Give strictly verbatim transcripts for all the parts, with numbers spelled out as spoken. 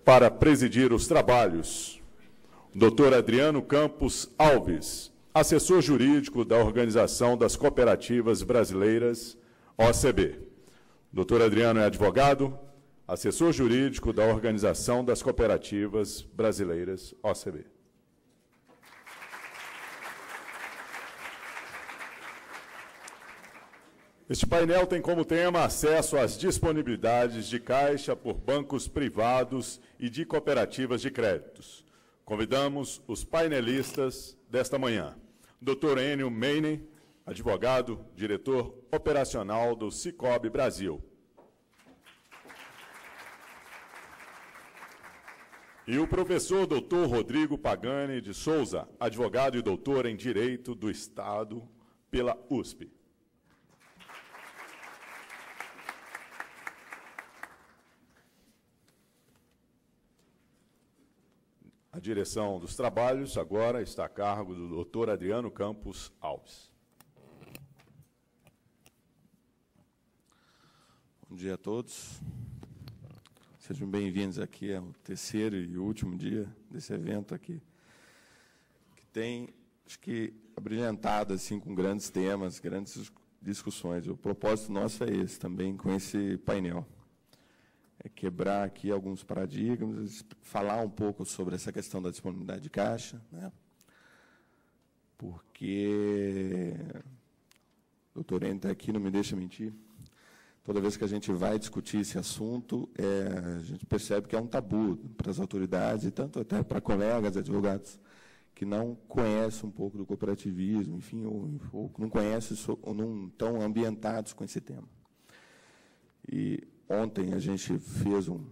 para presidir os trabalhos, doutor Adriano Campos Alves, assessor jurídico da Organização das Cooperativas Brasileiras, O C B. doutor Adriano é advogado, assessor jurídico da Organização das Cooperativas Brasileiras, O C B. Este painel tem como tema acesso às disponibilidades de caixa por bancos privados e de cooperativas de créditos. Convidamos os painelistas desta manhã. doutor Enio Meine, advogado, diretor operacional do Sicoob Brasil. E o professor doutor Rodrigo Pagani de Souza, advogado e doutor em Direito do Estado pela U S P. A direção dos trabalhos agora está a cargo do doutor Adriano Campos Alves. Bom dia a todos. Sejam bem-vindos aqui ao terceiro e último dia desse evento aqui, que tem, acho que, abrilhantado assim, com grandes temas, grandes discussões. O propósito nosso é esse, também, com esse painel. É quebrar aqui alguns paradigmas, falar um pouco sobre essa questão da disponibilidade de caixa, né? Porque o doutor Enio está aqui, não me deixa mentir. Toda vez que a gente vai discutir esse assunto, é, a gente percebe que é um tabu para as autoridades, e tanto até para colegas advogados que não conhecem um pouco do cooperativismo, enfim, ou, ou não conhecem, ou não estão ambientados com esse tema. E ontem a gente fez um,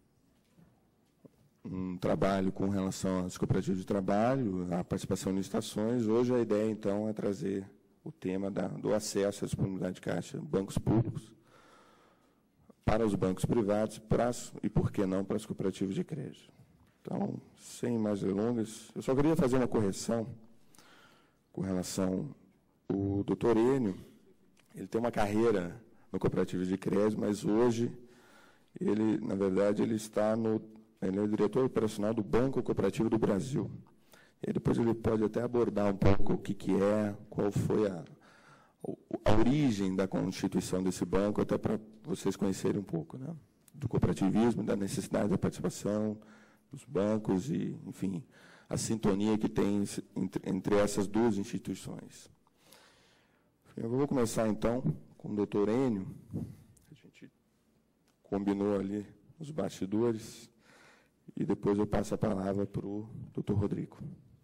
um trabalho com relação às cooperativas de trabalho, à participação em licitações. Hoje a ideia, então, é trazer o tema da, do acesso à disponibilidade de caixa em bancos públicos para os bancos privados para as, e, por que não, para as cooperativas de crédito. Então, sem mais delongas, eu só queria fazer uma correção com relação ao doutor Enio. Ele tem uma carreira no cooperativo de crédito, mas hoje, ele, na verdade, ele está no, ele é o diretor operacional do Banco Cooperativo do Brasil. E depois ele pode até abordar um pouco o que, que é, qual foi a, a origem da constituição desse banco, até para vocês conhecerem um pouco, né, do cooperativismo, da necessidade da participação dos bancos e, enfim, a sintonia que tem entre, entre essas duas instituições. Eu vou começar, então, com o doutor Enio. A gente combinou ali os bastidores, e depois eu passo a palavra para o doutor Rodrigo.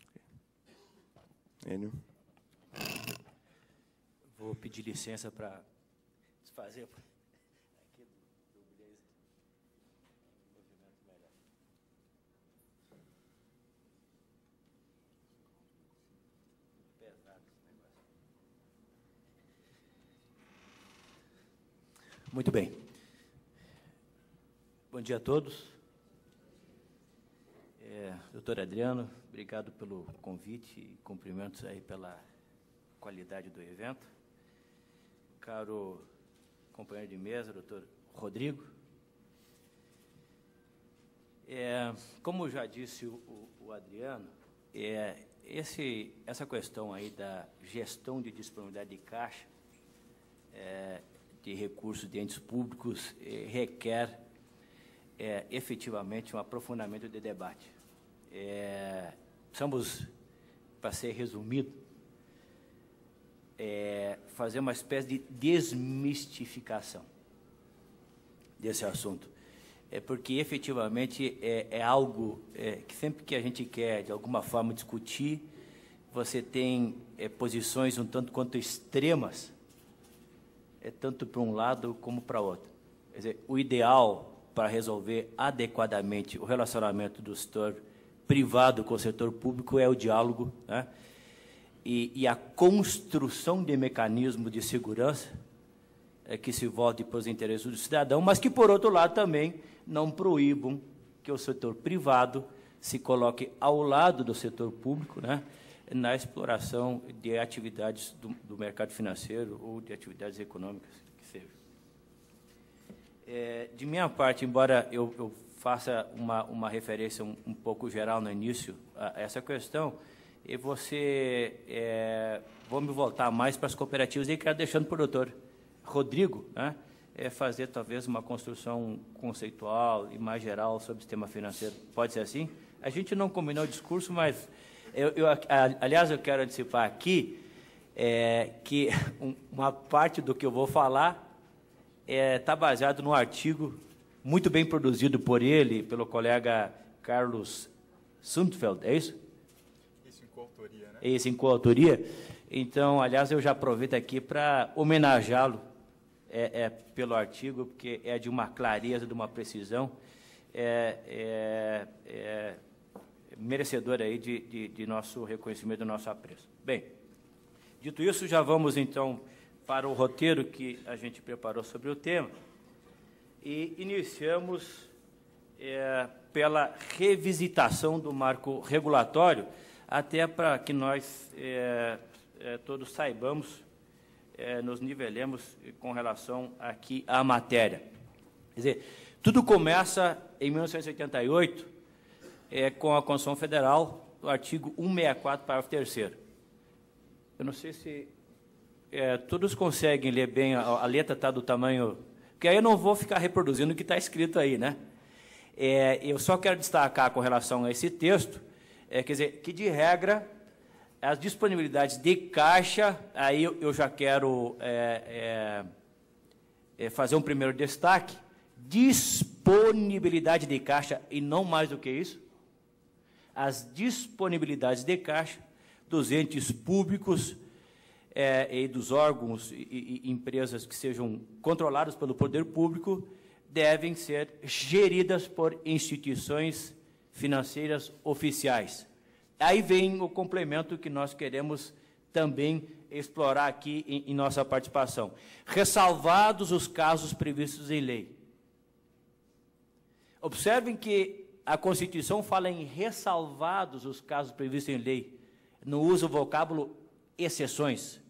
Enio. Vou pedir licença para desfazer aqui do, do blazer. Um movimento melhor. Pesado esse negócio. Muito bem. Bom dia a todos. É, doutor Adriano, obrigado pelo convite e cumprimentos aí pela qualidade do evento. Caro companheiro de mesa, doutor Rodrigo. É, como já disse o, o, o Adriano, é, esse, essa questão aí da gestão de disponibilidade de caixa é, de recursos de entes públicos é, requer é, efetivamente um aprofundamento de debate. É, precisamos, para ser resumido, é, fazer uma espécie de desmistificação desse assunto. É porque, efetivamente, é, é algo é, que sempre que a gente quer, de alguma forma, discutir, você tem é, posições um tanto quanto extremas, é, tanto para um lado como para outro. Quer dizer, o ideal para resolver adequadamente o relacionamento do setor privado com o setor público é o diálogo, né? e, e a construção de mecanismos de segurança é, que se volte para os interesses do cidadão, mas que, por outro lado, também não proíbam que o setor privado se coloque ao lado do setor público, né, na exploração de atividades do, do mercado financeiro ou de atividades econômicas que sejam. É, de minha parte, embora eu, eu faça uma, uma referência um, um pouco geral no início a essa questão, e você, é, vou me voltar mais para as cooperativas, e quero deixando para o doutor Rodrigo, né, é fazer talvez uma construção conceitual e mais geral sobre o sistema financeiro. Pode ser assim? A gente não combinou o discurso, mas, eu, eu, aliás, eu quero antecipar aqui é, que uma parte do que eu vou falar está é, baseado num artigo muito bem produzido por ele, pelo colega Carlos Sundfeld, é isso? Isso em coautoria, né? Isso, em coautoria. Então, aliás, eu já aproveito aqui para homenageá-lo é, é, pelo artigo, porque é de uma clareza, de uma precisão, é, é, é merecedor aí de, de, de nosso reconhecimento, do nosso apreço. Bem, dito isso, já vamos, então, para o roteiro que a gente preparou sobre o tema, e iniciamos é, pela revisitação do marco regulatório, até para que nós é, é, todos saibamos, é, nos nivelemos com relação aqui à matéria. Quer dizer, tudo começa em mil novecentos e oitenta e oito, é, com a Constituição Federal, o artigo cento e sessenta e quatro, parágrafo terceiro. Eu não sei se é, todos conseguem ler bem, a, a letra está do tamanho... Porque aí eu não vou ficar reproduzindo o que está escrito aí, né? É, eu só quero destacar com relação a esse texto, é, quer dizer, que de regra, as disponibilidades de caixa, aí eu, eu já quero é, é, é fazer um primeiro destaque, disponibilidade de caixa, e não mais do que isso, as disponibilidades de caixa dos entes públicos, É, e dos órgãos e, e empresas que sejam controlados pelo poder público devem ser geridas por instituições financeiras oficiais. Aí vem o complemento que nós queremos também explorar aqui em, em nossa participação. Ressalvados os casos previstos em lei. Observem que a Constituição fala em ressalvados os casos previstos em lei, não usa o vocábulo exceções.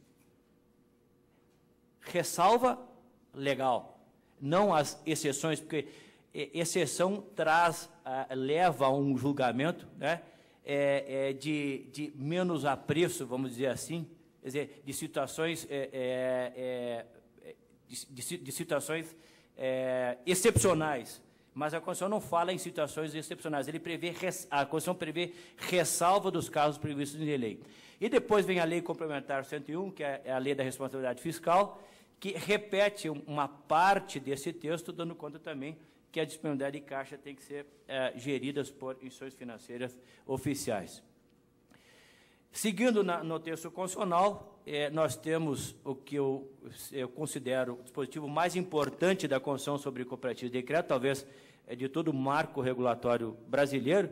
Ressalva legal, não as exceções, porque exceção traz, leva a um julgamento, né, é, é de, de menos apreço, vamos dizer assim, quer dizer, de situações, é, é, de, de, de situações é, excepcionais. Mas a Constituição não fala em situações excepcionais, ele prevê, a Constituição prevê ressalva dos casos previstos em lei. E depois vem a Lei Complementar cento e um, que é a Lei da Responsabilidade Fiscal, que repete uma parte desse texto, dando conta também que a disponibilidade de caixa tem que ser é, geridas por instituições financeiras oficiais. Seguindo na, no texto constitucional, é, nós temos o que eu, eu considero o dispositivo mais importante da Constituição sobre cooperativas de decreto, talvez é, de todo o marco regulatório brasileiro,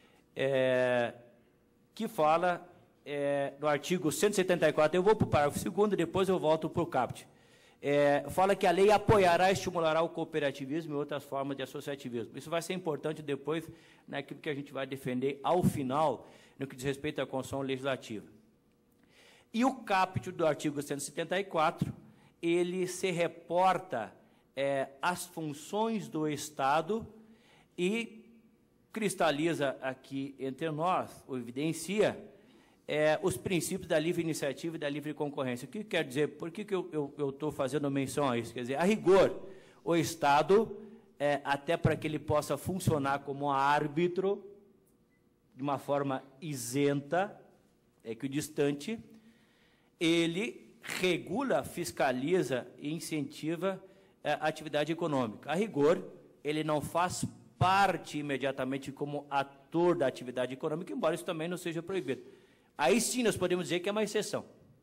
é, que fala é, no artigo cento e setenta e quatro, eu vou para o parágrafo segundo e depois eu volto para o caput. É, fala que a lei apoiará e estimulará o cooperativismo e outras formas de associativismo. Isso vai ser importante depois naquilo que a gente vai defender ao final, no que diz respeito à Constituição Legislativa. E o caput do artigo cento e setenta e quatro, ele se reporta é, às funções do Estado e cristaliza aqui entre nós, ou evidencia, É, os princípios da livre iniciativa e da livre concorrência. O que quer dizer? Por que, que eu estou fazendo menção a isso? Quer dizer, a rigor, o Estado, é, até para que ele possa funcionar como árbitro, de uma forma isenta, equidistante, ele regula, fiscaliza e incentiva é, a atividade econômica. A rigor, ele não faz parte imediatamente como ator da atividade econômica, embora isso também não seja proibido. Aí sim nós podemos dizer que é uma exceção.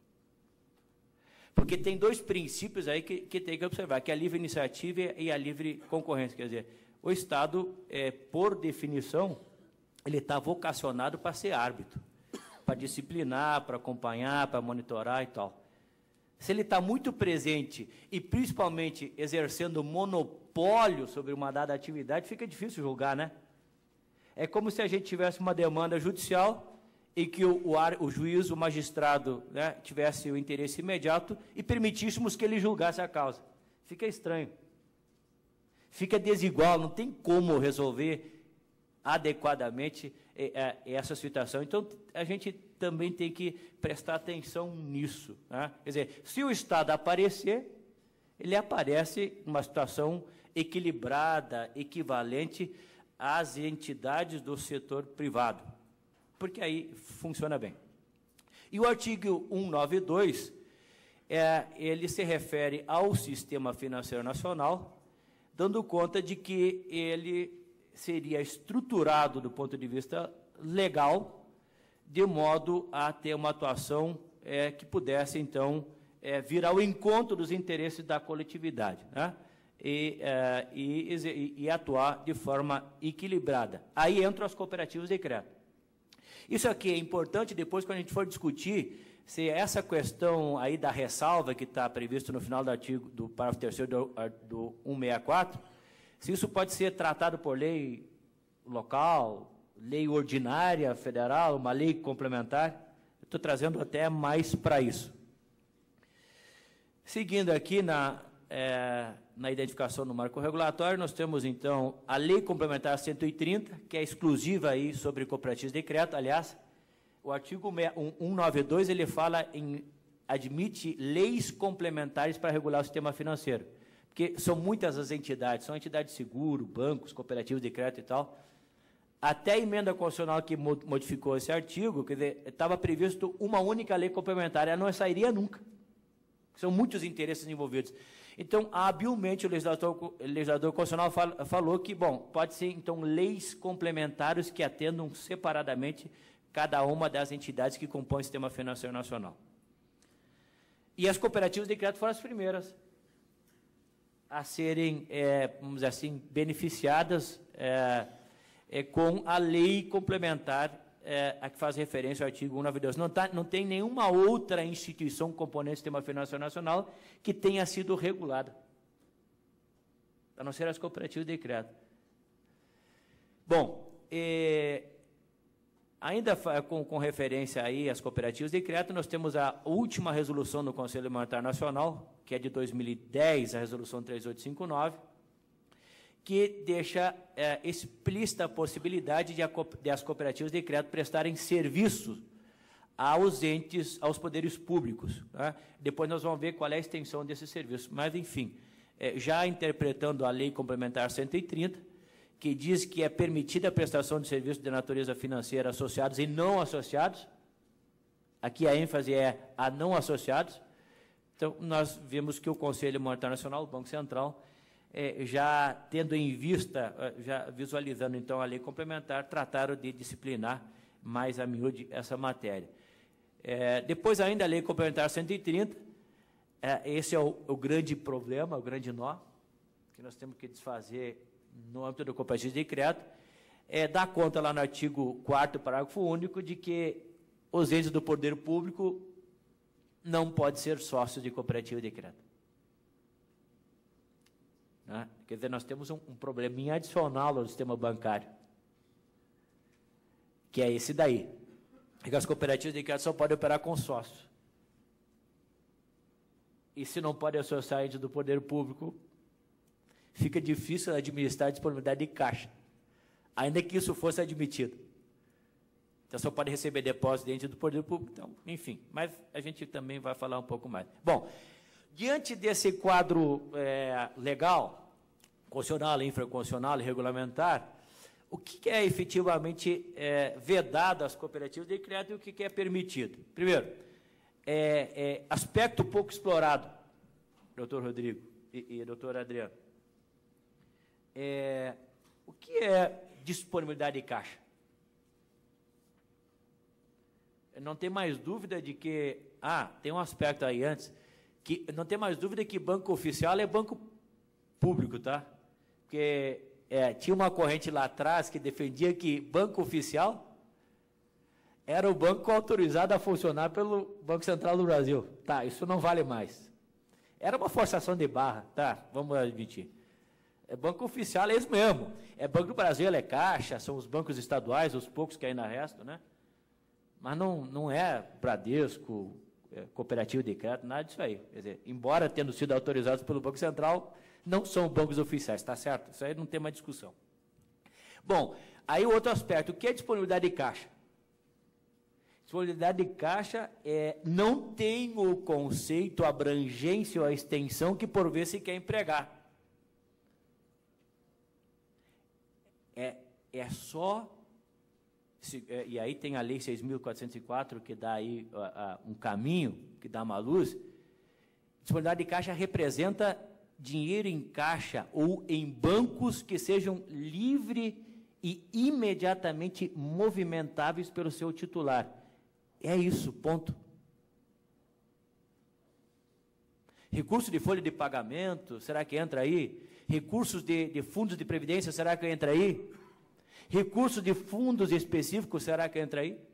Porque tem dois princípios aí que, que tem que observar, que é a livre iniciativa e a livre concorrência. Quer dizer, o Estado, é, por definição, ele está vocacionado para ser árbitro, para disciplinar, para acompanhar, para monitorar e tal. Se ele está muito presente e principalmente exercendo monopólio sobre uma dada atividade, fica difícil julgar, né? É como se a gente tivesse uma demanda judicial e que o, o, o juiz, o magistrado, né, tivesse o interesse imediato e permitíssemos que ele julgasse a causa. Fica estranho. fica desigual, não tem como resolver adequadamente é, é, essa situação. Então, a gente também tem que prestar atenção nisso, né? Quer dizer, se o Estado aparecer, ele aparece numa situação equilibrada, equivalente às entidades do setor privado, porque aí funciona bem. E o artigo cento e noventa e dois, é, ele se refere ao Sistema Financeiro Nacional, dando conta de que ele seria estruturado do ponto de vista legal, de modo a ter uma atuação é, que pudesse, então, é, vir ao encontro dos interesses da coletividade, né? E, é, e, e, e atuar de forma equilibrada. Aí entram as cooperativas de crédito. Isso aqui é importante depois, quando a gente for discutir se essa questão aí da ressalva que está previsto no final do artigo do parágrafo terceiro do, do cento e sessenta e quatro, se isso pode ser tratado por lei local, lei ordinária federal, uma lei complementar. Estou trazendo até mais para isso. Seguindo aqui na, é, na identificação do marco regulatório, nós temos, então, a Lei Complementar cento e trinta, que é exclusiva aí sobre cooperativas de crédito. Aliás, o artigo cento e noventa e dois, ele fala em, admite leis complementares para regular o sistema financeiro, porque são muitas as entidades, são entidades de seguro, bancos, cooperativas de crédito e tal. Até a emenda constitucional que modificou esse artigo, quer dizer, estava previsto uma única lei complementar, ela não sairia nunca. São muitos interesses envolvidos. Então, habilmente, o legislador, o legislador constitucional fal, falou que, bom, pode ser, então, leis complementares que atendam separadamente cada uma das entidades que compõem o Sistema Financeiro Nacional. E as cooperativas de crédito foram as primeiras a serem, é, vamos dizer assim, beneficiadas é, é, com a lei complementar É, a que faz referência ao artigo cento e noventa e dois. Não, tá, não tem nenhuma outra instituição componente do Sistema Financeiro Nacional que tenha sido regulada, a não ser as cooperativas de crédito. Bom, é, ainda com, com referência aí às cooperativas de crédito, nós temos a última resolução do Conselho Monetário Nacional, que é de dois mil e dez, a resolução três mil oitocentos e cinquenta e nove, que deixa é, explícita a possibilidade de, a, de as cooperativas de crédito prestarem serviços aos entes, aos poderes públicos, né? Depois nós vamos ver qual é a extensão desses serviços. Mas, enfim, é, já interpretando a Lei Complementar cento e trinta, que diz que é permitida a prestação de serviços de natureza financeira associados e não associados, aqui a ênfase é a não associados. Então, nós vimos que o Conselho Monetário Nacional, o Banco Central, É, já tendo em vista, já visualizando, então, a lei complementar, trataram de disciplinar mais a miúde essa matéria. É, depois, ainda, a lei complementar cento e trinta, é, esse é o, o grande problema, o grande nó, que nós temos que desfazer no âmbito do cooperativismo de crédito, é, dá conta lá no artigo quarto, parágrafo único, de que os entes do poder público não podem ser sócios de cooperativa de crédito. Né? Quer dizer, nós temos um, um probleminha adicional no sistema bancário, que é esse daí, é que as cooperativas de crédito só podem operar com sócios. E se não pode associar ente do poder público, fica difícil administrar a disponibilidade de caixa, ainda que isso fosse admitido. Então, só pode receber depósito de ente do poder público. Então, enfim, mas a gente também vai falar um pouco mais. Bom, diante desse quadro é, legal, constitucional, infraconstitucional e regulamentar, o que é efetivamente é, vedado às cooperativas de crédito e o que é permitido? Primeiro, é, é, aspecto pouco explorado, doutor Rodrigo e, e doutor Adriano, é, o que é disponibilidade de caixa? Não tem mais dúvida de que, ah, tem um aspecto aí antes, que não tem mais dúvida que banco oficial é banco público, tá? Porque é, tinha uma corrente lá atrás que defendia que banco oficial era o banco autorizado a funcionar pelo Banco Central do Brasil. Tá, isso não vale mais. Era uma forçação de barra, tá? Vamos admitir. É banco oficial, é isso mesmo. É Banco do Brasil, é Caixa, são os bancos estaduais, os poucos que ainda restam, né? Mas não, não é Bradesco, é, cooperativa de crédito, nada disso aí. Quer dizer, embora tendo sido autorizados pelo Banco Central, não são bancos oficiais, está certo? Isso aí não tem mais discussão. Bom, aí o outro aspecto, o que é disponibilidade de caixa? Disponibilidade de caixa é, não tem o conceito, a abrangência ou a extensão que por vezes se quer empregar. É, é só, se, é, e aí tem a Lei seis mil quatrocentos e quatro, que dá aí a, a, um caminho, que dá uma luz. Disponibilidade de caixa representa dinheiro em caixa ou em bancos que sejam livre e imediatamente movimentáveis pelo seu titular. É isso, ponto. Recurso de folha de pagamento, será que entra aí? Recursos de, de fundos de previdência, será que entra aí? Recursos de fundos específicos, será que entra aí?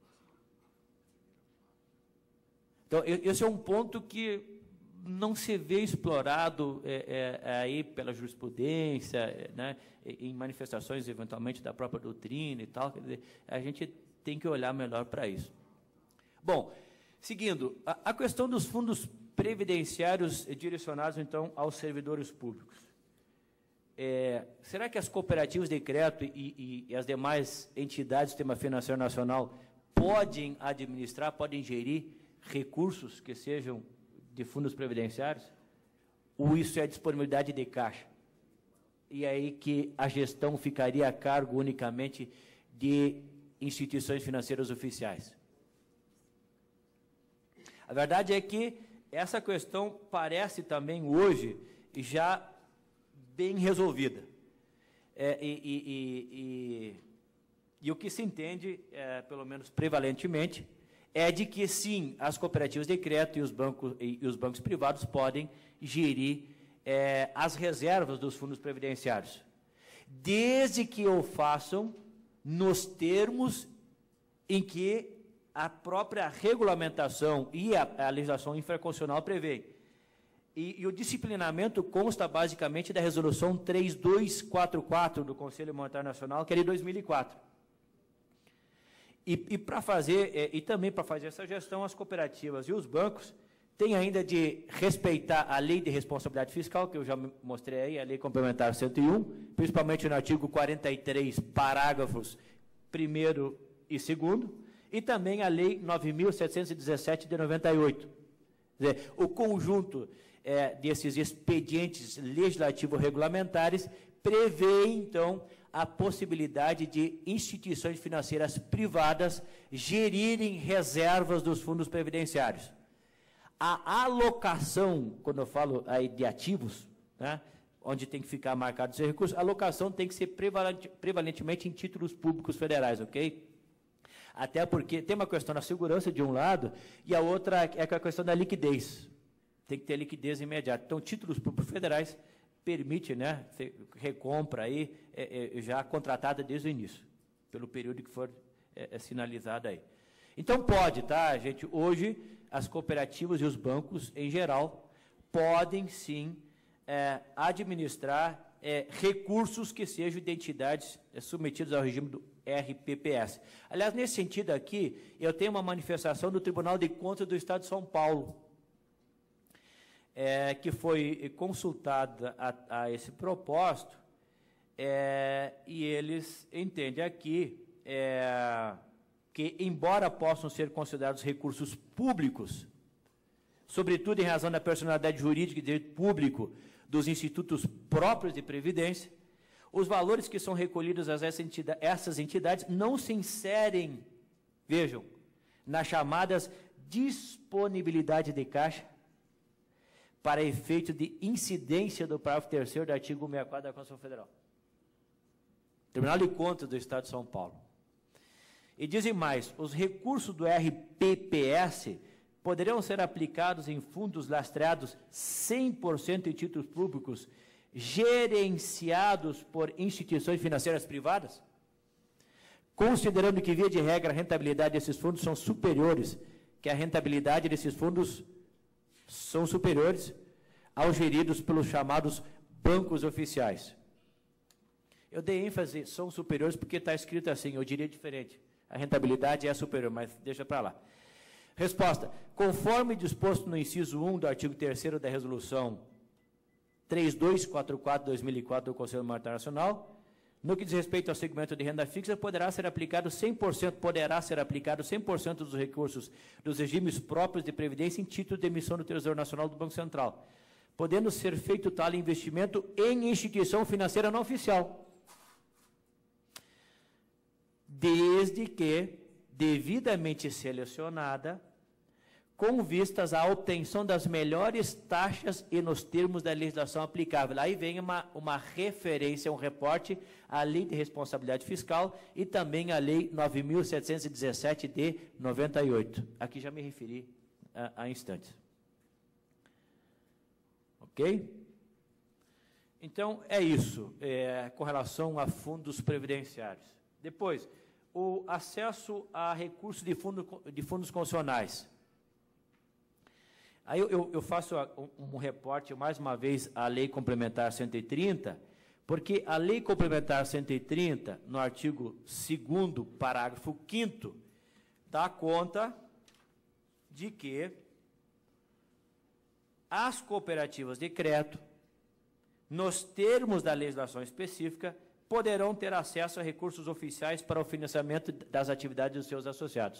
Então, esse é um ponto que não se vê explorado é, é, aí pela jurisprudência, né, em manifestações, eventualmente, da própria doutrina e tal. Quer dizer, a gente tem que olhar melhor para isso. Bom, seguindo, a, a questão dos fundos previdenciários direcionados, então, aos servidores públicos. É, será que as cooperativas de crédito e, e, e as demais entidades do sistema financeiro nacional podem administrar, podem gerir recursos que sejam de fundos previdenciários? Ou isso é disponibilidade de caixa? E aí que a gestão ficaria a cargo unicamente de instituições financeiras oficiais? A verdade é que essa questão parece também hoje já bem resolvida. É, e, e, e, e, e o que se entende, é, pelo menos prevalentemente, é de que sim, as cooperativas de crédito e os bancos, e, e os bancos privados podem gerir é, as reservas dos fundos previdenciários, desde que o façam nos termos em que a própria regulamentação e a, a legislação infraconstitucional prevê. E, e o disciplinamento consta basicamente da resolução três mil duzentos e quarenta e quatro do Conselho Monetário Nacional, que é de dois mil e quatro. E, e para fazer, é, e também para fazer essa gestão, as cooperativas e os bancos têm ainda de respeitar a lei de responsabilidade fiscal, que eu já mostrei aí, a lei complementar cento e um, principalmente no artigo quarenta e três, parágrafos primeiro e segundo, e também a lei nove mil setecentos e dezessete de noventa e oito. Quer dizer, o conjunto é, desses expedientes legislativos regulamentares prevê, então, a possibilidade de instituições financeiras privadas gerirem reservas dos fundos previdenciários. A alocação, quando eu falo aí de ativos, né, onde tem que ficar marcado esse recurso, a alocação tem que ser prevalente, prevalentemente em títulos públicos federais, ok? Até porque tem uma questão da segurança de um lado e a outra é a questão da liquidez. Tem que ter liquidez imediata. Então, títulos públicos federais permite, né, recompra aí, é, é, já contratada desde o início, pelo período que for é, é, sinalizado aí. Então, pode, tá, gente? Hoje, as cooperativas e os bancos, em geral, podem, sim, é, administrar é, recursos que sejam de entidades é, submetidas ao regime do R P P S. Aliás, nesse sentido aqui, eu tenho uma manifestação do Tribunal de Contas do Estado de São Paulo, é, que foi consultada a, a esse propósito, é, e eles entendem aqui é, que, embora possam ser considerados recursos públicos, sobretudo em razão da personalidade jurídica e direito público dos institutos próprios de previdência, os valores que são recolhidos a essa entidade, essas entidades não se inserem, vejam, nas chamadas disponibilidade de caixa para efeito de incidência do parágrafo terceiro do artigo cento e sessenta e quatro da Constituição Federal. Tribunal de Contas do Estado de São Paulo. E dizem mais, os recursos do R P P S poderão ser aplicados em fundos lastreados cem por cento em títulos públicos gerenciados por instituições financeiras privadas, considerando que, via de regra, a rentabilidade desses fundos são superiores, que a rentabilidade desses fundos são superiores aos geridos pelos chamados bancos oficiais. Eu dei ênfase, são superiores, porque está escrito assim, eu diria diferente. A rentabilidade é superior, mas deixa para lá. Resposta. Conforme disposto no inciso um do artigo terceiro da resolução três dois quatro quatro barra dois mil e quatro do Conselho Monetário Nacional, no que diz respeito ao segmento de renda fixa, poderá ser aplicado cem por cento, poderá ser aplicado cem por cento dos recursos dos regimes próprios de previdência em título de emissão do Tesouro Nacional do Banco Central, podendo ser feito tal investimento em instituição financeira não oficial, desde que devidamente selecionada, com vistas à obtenção das melhores taxas e nos termos da legislação aplicável. Aí vem uma, uma referência, um reporte à Lei de Responsabilidade Fiscal e também à Lei nove mil setecentos e dezessete de noventa e oito. Aqui já me referi há, há instantes. Ok? Então, é isso, é, com relação a fundos previdenciários. Depois, o acesso a recursos de, fundo, de fundos constitucionais. Aí eu, eu faço um, um reporte, mais uma vez, à Lei Complementar cento e trinta, porque a Lei Complementar cento e trinta, no artigo segundo, parágrafo quinto, dá conta de que as cooperativas de crédito, nos termos da legislação específica, poderão ter acesso a recursos oficiais para o financiamento das atividades dos seus associados.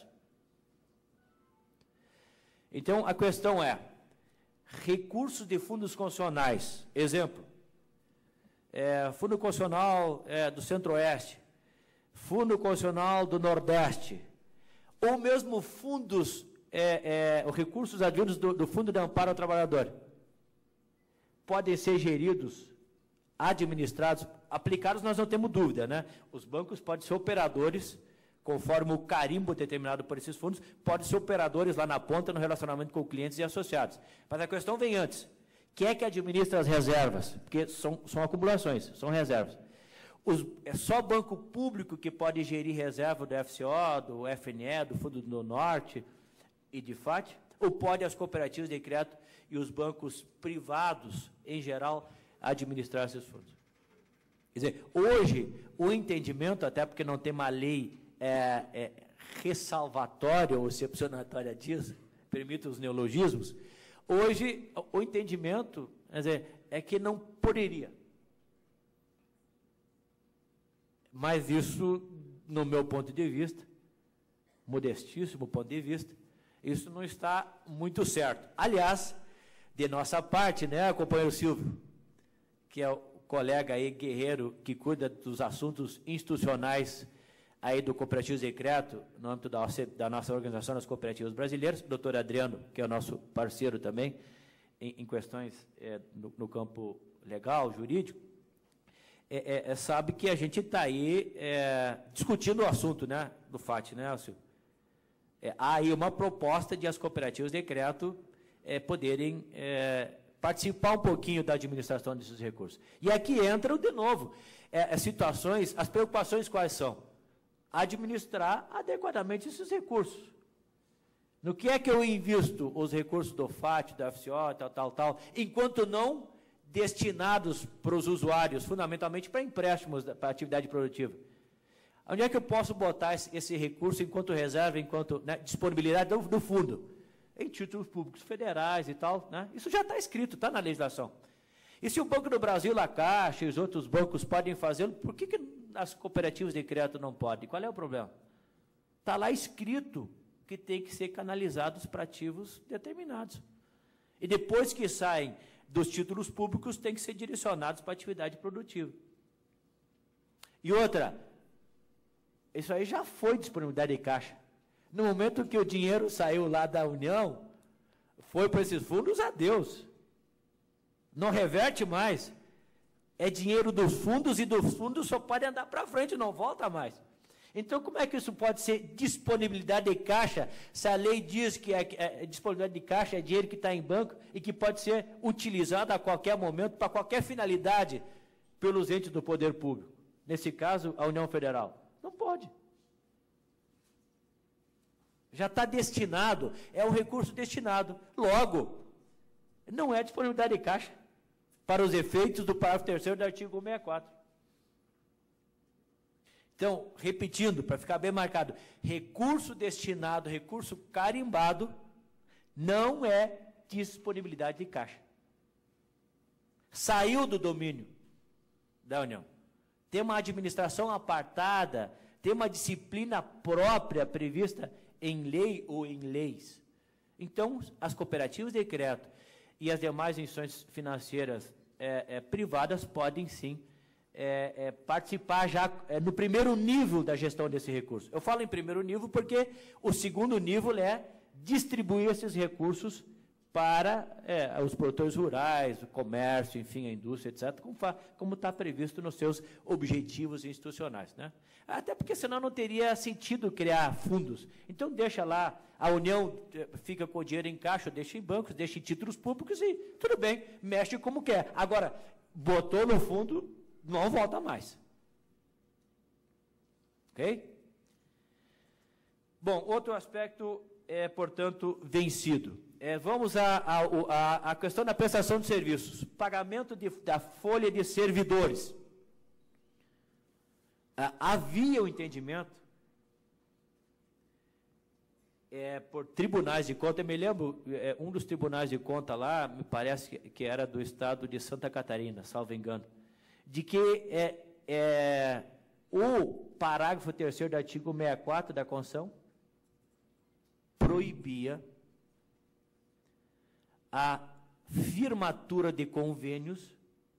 Então, a questão é, recursos de fundos constitucionais, exemplo, é, Fundo Constitucional é, do Centro-Oeste, Fundo Constitucional do Nordeste, ou mesmo fundos, é, é, recursos advindos do, do Fundo de Amparo ao Trabalhador, podem ser geridos, administrados, aplicados, nós não temos dúvida, né? Os bancos podem ser operadores, conforme o carimbo determinado por esses fundos, podem ser operadores lá na ponta no relacionamento com clientes e associados. Mas a questão vem antes. Quem é que administra as reservas? Porque são, são acumulações, são reservas. Os, é só banco público que pode gerir reserva do F C O, do F N E, do Fundo do Norte e de F A T? Ou pode as cooperativas de crédito e os bancos privados, em geral, administrar esses fundos? Quer dizer, hoje, o entendimento, até porque não tem uma lei É, é, ressalvatória ou excepcionatória disso, permita os neologismos, hoje o entendimento, quer dizer, é que não poderia. Mas isso, no meu ponto de vista, modestíssimo ponto de vista, isso não está muito certo. Aliás, de nossa parte, né, companheiro Silvio, que é o colega aí, guerreiro, que cuida dos assuntos institucionais aí do Cooperativo de Crédito, no âmbito da, da nossa Organização das Cooperativas Brasileiras, o doutor Adriano, que é o nosso parceiro também, em, em questões é, no, no campo legal, jurídico, é, é, é, sabe que a gente está aí é, discutindo o assunto, né, do F A T, né, Silvio? É, há aí uma proposta de as cooperativas de crédito é, poderem é, participar um pouquinho da administração desses recursos. E aqui entram, de novo, é, é, situações, as preocupações quais são? Administrar adequadamente esses recursos. No que é que eu invisto os recursos do F A T, do F C O, tal, tal, tal, enquanto não destinados para os usuários, fundamentalmente para empréstimos, para atividade produtiva? Onde é que eu posso botar esse, esse recurso enquanto reserva, enquanto né, disponibilidade do, do fundo? Em títulos públicos federais e tal, né? Isso já está escrito, está na legislação. E se o Banco do Brasil, a Caixa e os outros bancos podem fazê-lo, por que, que as cooperativas de crédito não podem? Qual é o problema? Está lá escrito que tem que ser canalizados para ativos determinados. E depois que saem dos títulos públicos, tem que ser direcionados para atividade produtiva. E outra, isso aí já foi disponibilidade de caixa. No momento que o dinheiro saiu lá da União, foi para esses fundos, adeus. Não reverte mais. É dinheiro dos fundos e dos fundos só pode andar para frente, não volta mais. Então, como é que isso pode ser disponibilidade de caixa, se a lei diz que é, é, disponibilidade de caixa é dinheiro que está em banco e que pode ser utilizado a qualquer momento, para qualquer finalidade, pelos entes do poder público? Nesse caso, a União Federal. Não pode. Já está destinado, é um recurso destinado. Logo, não é disponibilidade de caixa para os efeitos do parágrafo terceiro do artigo cento e sessenta e quatro. Então, repetindo, para ficar bem marcado, recurso destinado, recurso carimbado, não é disponibilidade de caixa. saiu do domínio da União. Tem uma administração apartada, tem uma disciplina própria prevista em lei ou em leis. Então, as cooperativas de crédito e as demais instituições financeiras é, é, privadas podem, sim, é, é, participar já é, no primeiro nível da gestão desse recurso. Eu falo em primeiro nível porque o segundo nível é distribuir esses recursos para é, os produtores rurais, o comércio, enfim, a indústria, etcétera, como está previsto nos seus objetivos institucionais, né? Até porque senão não teria sentido criar fundos. Então deixa lá, a União fica com o dinheiro em caixa, deixa em bancos, deixa em títulos públicos e tudo bem, mexe como quer. Agora, botou no fundo, não volta mais. Ok? Bom, outro aspecto é, portanto, vencido. É, vamos à a, a, a questão da prestação de serviços. Pagamento de, da folha de servidores. Ah, havia o entendimento é, por tribunais de conta. Eu me lembro, é, um dos tribunais de conta lá, me parece que, que era do estado de Santa Catarina, salvo engano, de que é, é, o parágrafo terceiro do artigo sessenta e quatro da Constituição proibia a firmatura de convênios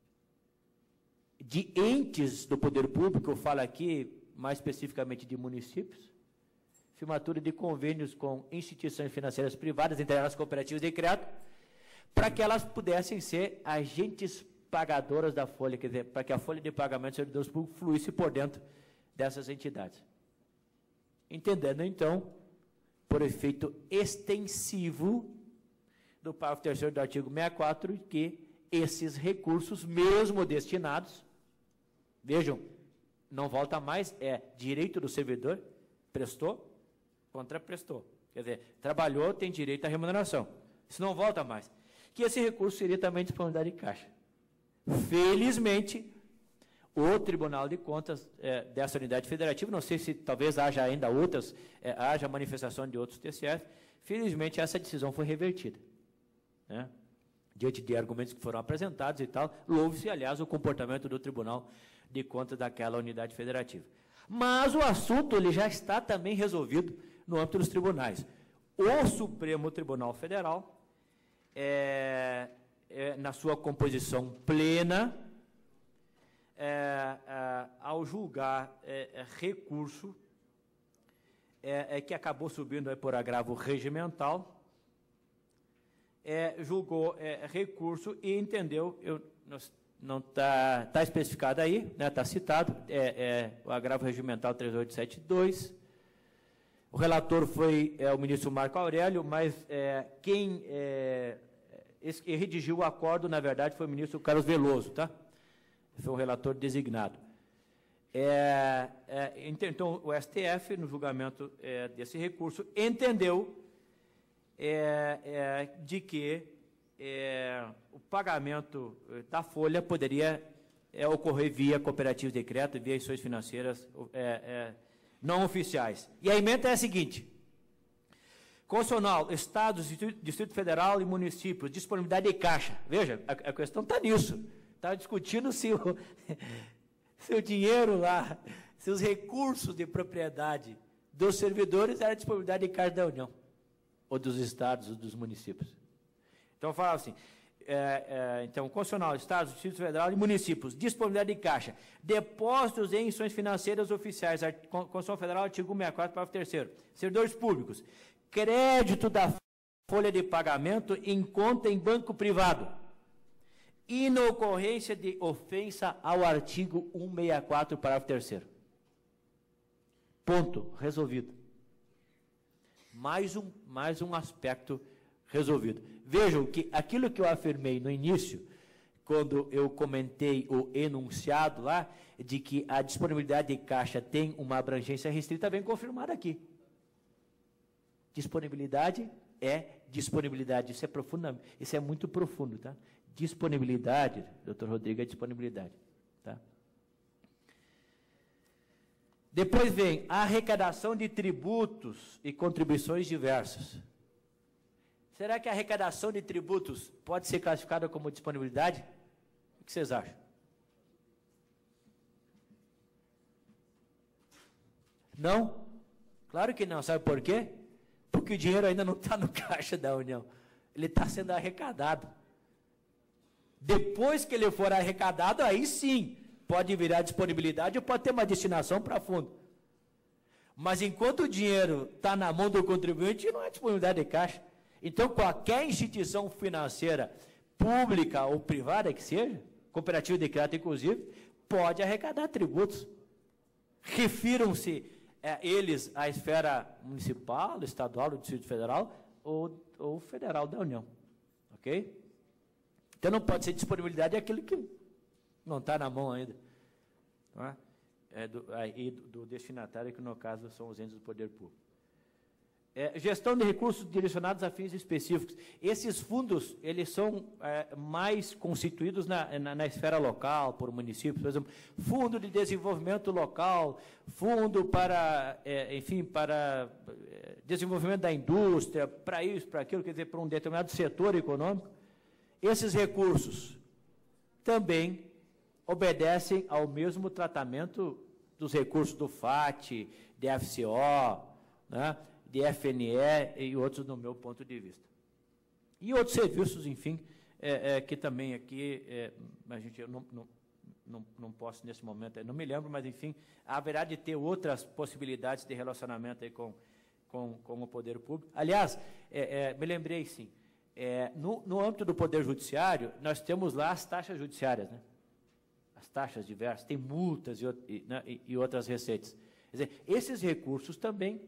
de entes do poder público, eu falo aqui mais especificamente de municípios, firmatura de convênios com instituições financeiras privadas, entre elas cooperativas de crédito, para que elas pudessem ser agentes pagadoras da folha, quer dizer, para que a folha de pagamento dos servidores públicos fluísse por dentro dessas entidades. Entendendo, então, por efeito extensivo do parágrafo terceiro do artigo sessenta e quatro, que esses recursos, mesmo destinados, vejam, não volta mais, é direito do servidor, prestou, contraprestou. Quer dizer, trabalhou, tem direito à remuneração. Isso não volta mais. Que esse recurso seria também disponibilidade de caixa. Felizmente, o Tribunal de Contas é, dessa unidade federativa, não sei se talvez haja ainda outras, é, haja manifestação de outros T C F, felizmente essa decisão foi revertida. Né? Diante de argumentos que foram apresentados e tal, louve-se, aliás, o comportamento do Tribunal de Contas daquela unidade federativa. Mas o assunto ele já está também resolvido no âmbito dos tribunais. O Supremo Tribunal Federal, é, é, na sua composição plena, é, é, ao julgar é, é, recurso, é, é, que acabou subindo aí por agravo regimental, É, julgou é, recurso e entendeu, eu, não está tá especificado aí, está né, tá citado, é, é, o agravo regimental três oito sete dois, o relator foi é, o ministro Marco Aurélio, mas é, quem é, esse, redigiu o acordo, na verdade, foi o ministro Carlos Veloso, tá? Foi o relator designado. É, é, então, o S T F, no julgamento é, desse recurso, entendeu É, é, de que é, o pagamento da folha poderia é, ocorrer via cooperativas de crédito, via instituições financeiras é, é, não oficiais. E a emenda é a seguinte: Constitucional, Estados, Distrito Federal e municípios, disponibilidade de caixa. Veja, a, a questão está nisso. Está discutindo se o, se o dinheiro lá, se os recursos de propriedade dos servidores eram disponibilidade de caixa da União, ou dos estados, ou dos municípios. Então, fala assim, é, é, então, Constitucional, Estados, Distrito Federal e municípios, disponibilidade de caixa, depósitos em instituições financeiras oficiais, Constituição Federal, artigo sessenta e quatro, parágrafo terceiro, servidores públicos, crédito da folha de pagamento em conta em banco privado, inocorrência de ofensa ao artigo cento e sessenta e quatro, parágrafo terceiro. Ponto, resolvido. Mais um, mais um aspecto resolvido. Vejam que aquilo que eu afirmei no início, quando eu comentei o enunciado lá, de que a disponibilidade de caixa tem uma abrangência restrita, vem confirmado aqui. Disponibilidade é disponibilidade. Isso é profundo, isso é muito profundo, tá? Disponibilidade, doutor Rodrigo, é disponibilidade, tá? Depois vem a arrecadação de tributos e contribuições diversas. Será que a arrecadação de tributos pode ser classificada como disponibilidade? que vocês acham? Não? Claro que não. Sabe por quê? Porque o dinheiro ainda não está no caixa da União. Ele está sendo arrecadado. Depois que ele for arrecadado, aí sim, pode virar disponibilidade ou pode ter uma destinação para fundo. Mas enquanto o dinheiro está na mão do contribuinte, não é disponibilidade de caixa. Então, qualquer instituição financeira, pública ou privada que seja, cooperativa de crédito inclusive, pode arrecadar tributos. Refiram-se é, eles à esfera municipal, estadual, do Distrito Federal ou, ou federal da União. Ok? Então, não pode ser disponibilidade aquilo que não está na mão ainda. Não é? É do, aí, do, do destinatário, que no caso são os entes do poder público. É, gestão de recursos direcionados a fins específicos. Esses fundos, eles são é, mais constituídos na, na, na esfera local, por municípios, por exemplo, fundo de desenvolvimento local, fundo para, é, enfim, para é, desenvolvimento da indústria, para isso, para aquilo, quer dizer, para um determinado setor econômico. Esses recursos também obedecem ao mesmo tratamento dos recursos do F A T, de F C O, né, de F N E e outros, no meu ponto de vista. E outros serviços, enfim, é, é, que também aqui, é, a gente, eu não, não, não, não posso nesse momento, não me lembro, mas, enfim, haverá de ter outras possibilidades de relacionamento aí com, com, com o poder público. Aliás, é, é, me lembrei, sim, é, no, no âmbito do Poder Judiciário, nós temos lá as taxas judiciárias, né? As taxas diversas, tem multas e, e, né, e, e outras receitas. Quer dizer, esses recursos também,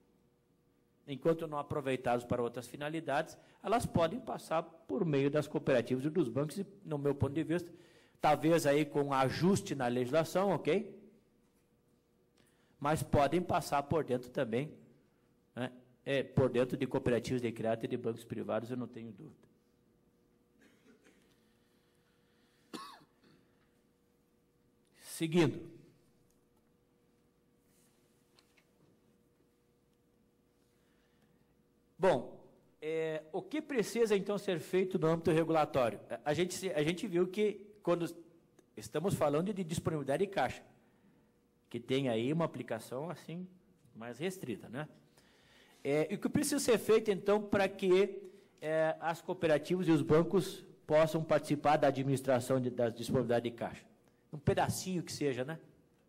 enquanto não aproveitados para outras finalidades, elas podem passar por meio das cooperativas e dos bancos, e, no meu ponto de vista, talvez aí com ajuste na legislação, ok? Mas podem passar por dentro também, né, é, por dentro de cooperativas de crédito e de bancos privados, eu não tenho dúvida. Seguindo. Bom, é, o que precisa, então, ser feito no âmbito regulatório? A gente, a gente viu que, quando estamos falando de disponibilidade de caixa, que tem aí uma aplicação, assim, mais restrita, né? É, e o que precisa ser feito, então, para que é, as cooperativas e os bancos possam participar da administração de, da disponibilidade de caixa? Um pedacinho que seja, né?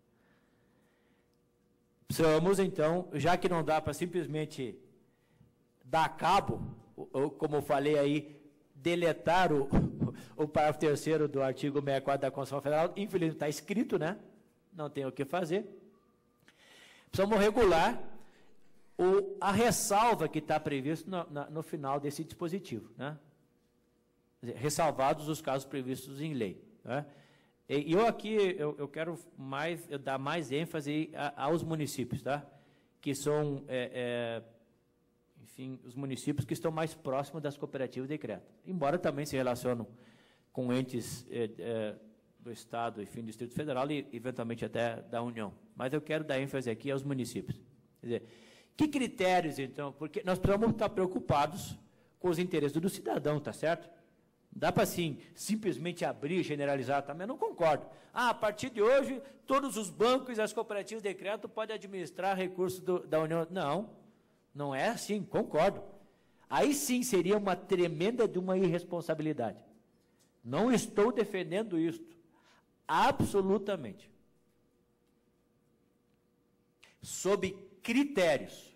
Precisamos, então, já que não dá para simplesmente dar cabo, ou, como eu falei aí, deletar o, o parágrafo terceiro do artigo sessenta e quatro da Constituição Federal, infelizmente está escrito, né? Não tem o que fazer. Precisamos regular o, a ressalva que está previsto no, na, no final desse dispositivo, né? Quer dizer, ressalvados os casos previstos em lei, né? E eu aqui, eu, eu quero mais, eu dar mais ênfase a, aos municípios, tá? Que são, é, é, enfim, os municípios que estão mais próximos das cooperativas de crédito. Embora também se relacionam com entes é, é, do Estado, enfim, do Distrito Federal e, eventualmente, até da União. Mas eu quero dar ênfase aqui aos municípios. Quer dizer, que critérios, então? Porque nós precisamos estar preocupados com os interesses do cidadão, tá certo? Dá para, assim, simplesmente abrir, generalizar também? Eu não concordo. Ah, a partir de hoje, todos os bancos e as cooperativas de crédito podem administrar recursos do, da União. Não, não é assim, concordo. Aí sim seria uma tremenda de uma irresponsabilidade. Não estou defendendo isto, absolutamente. Sob critérios.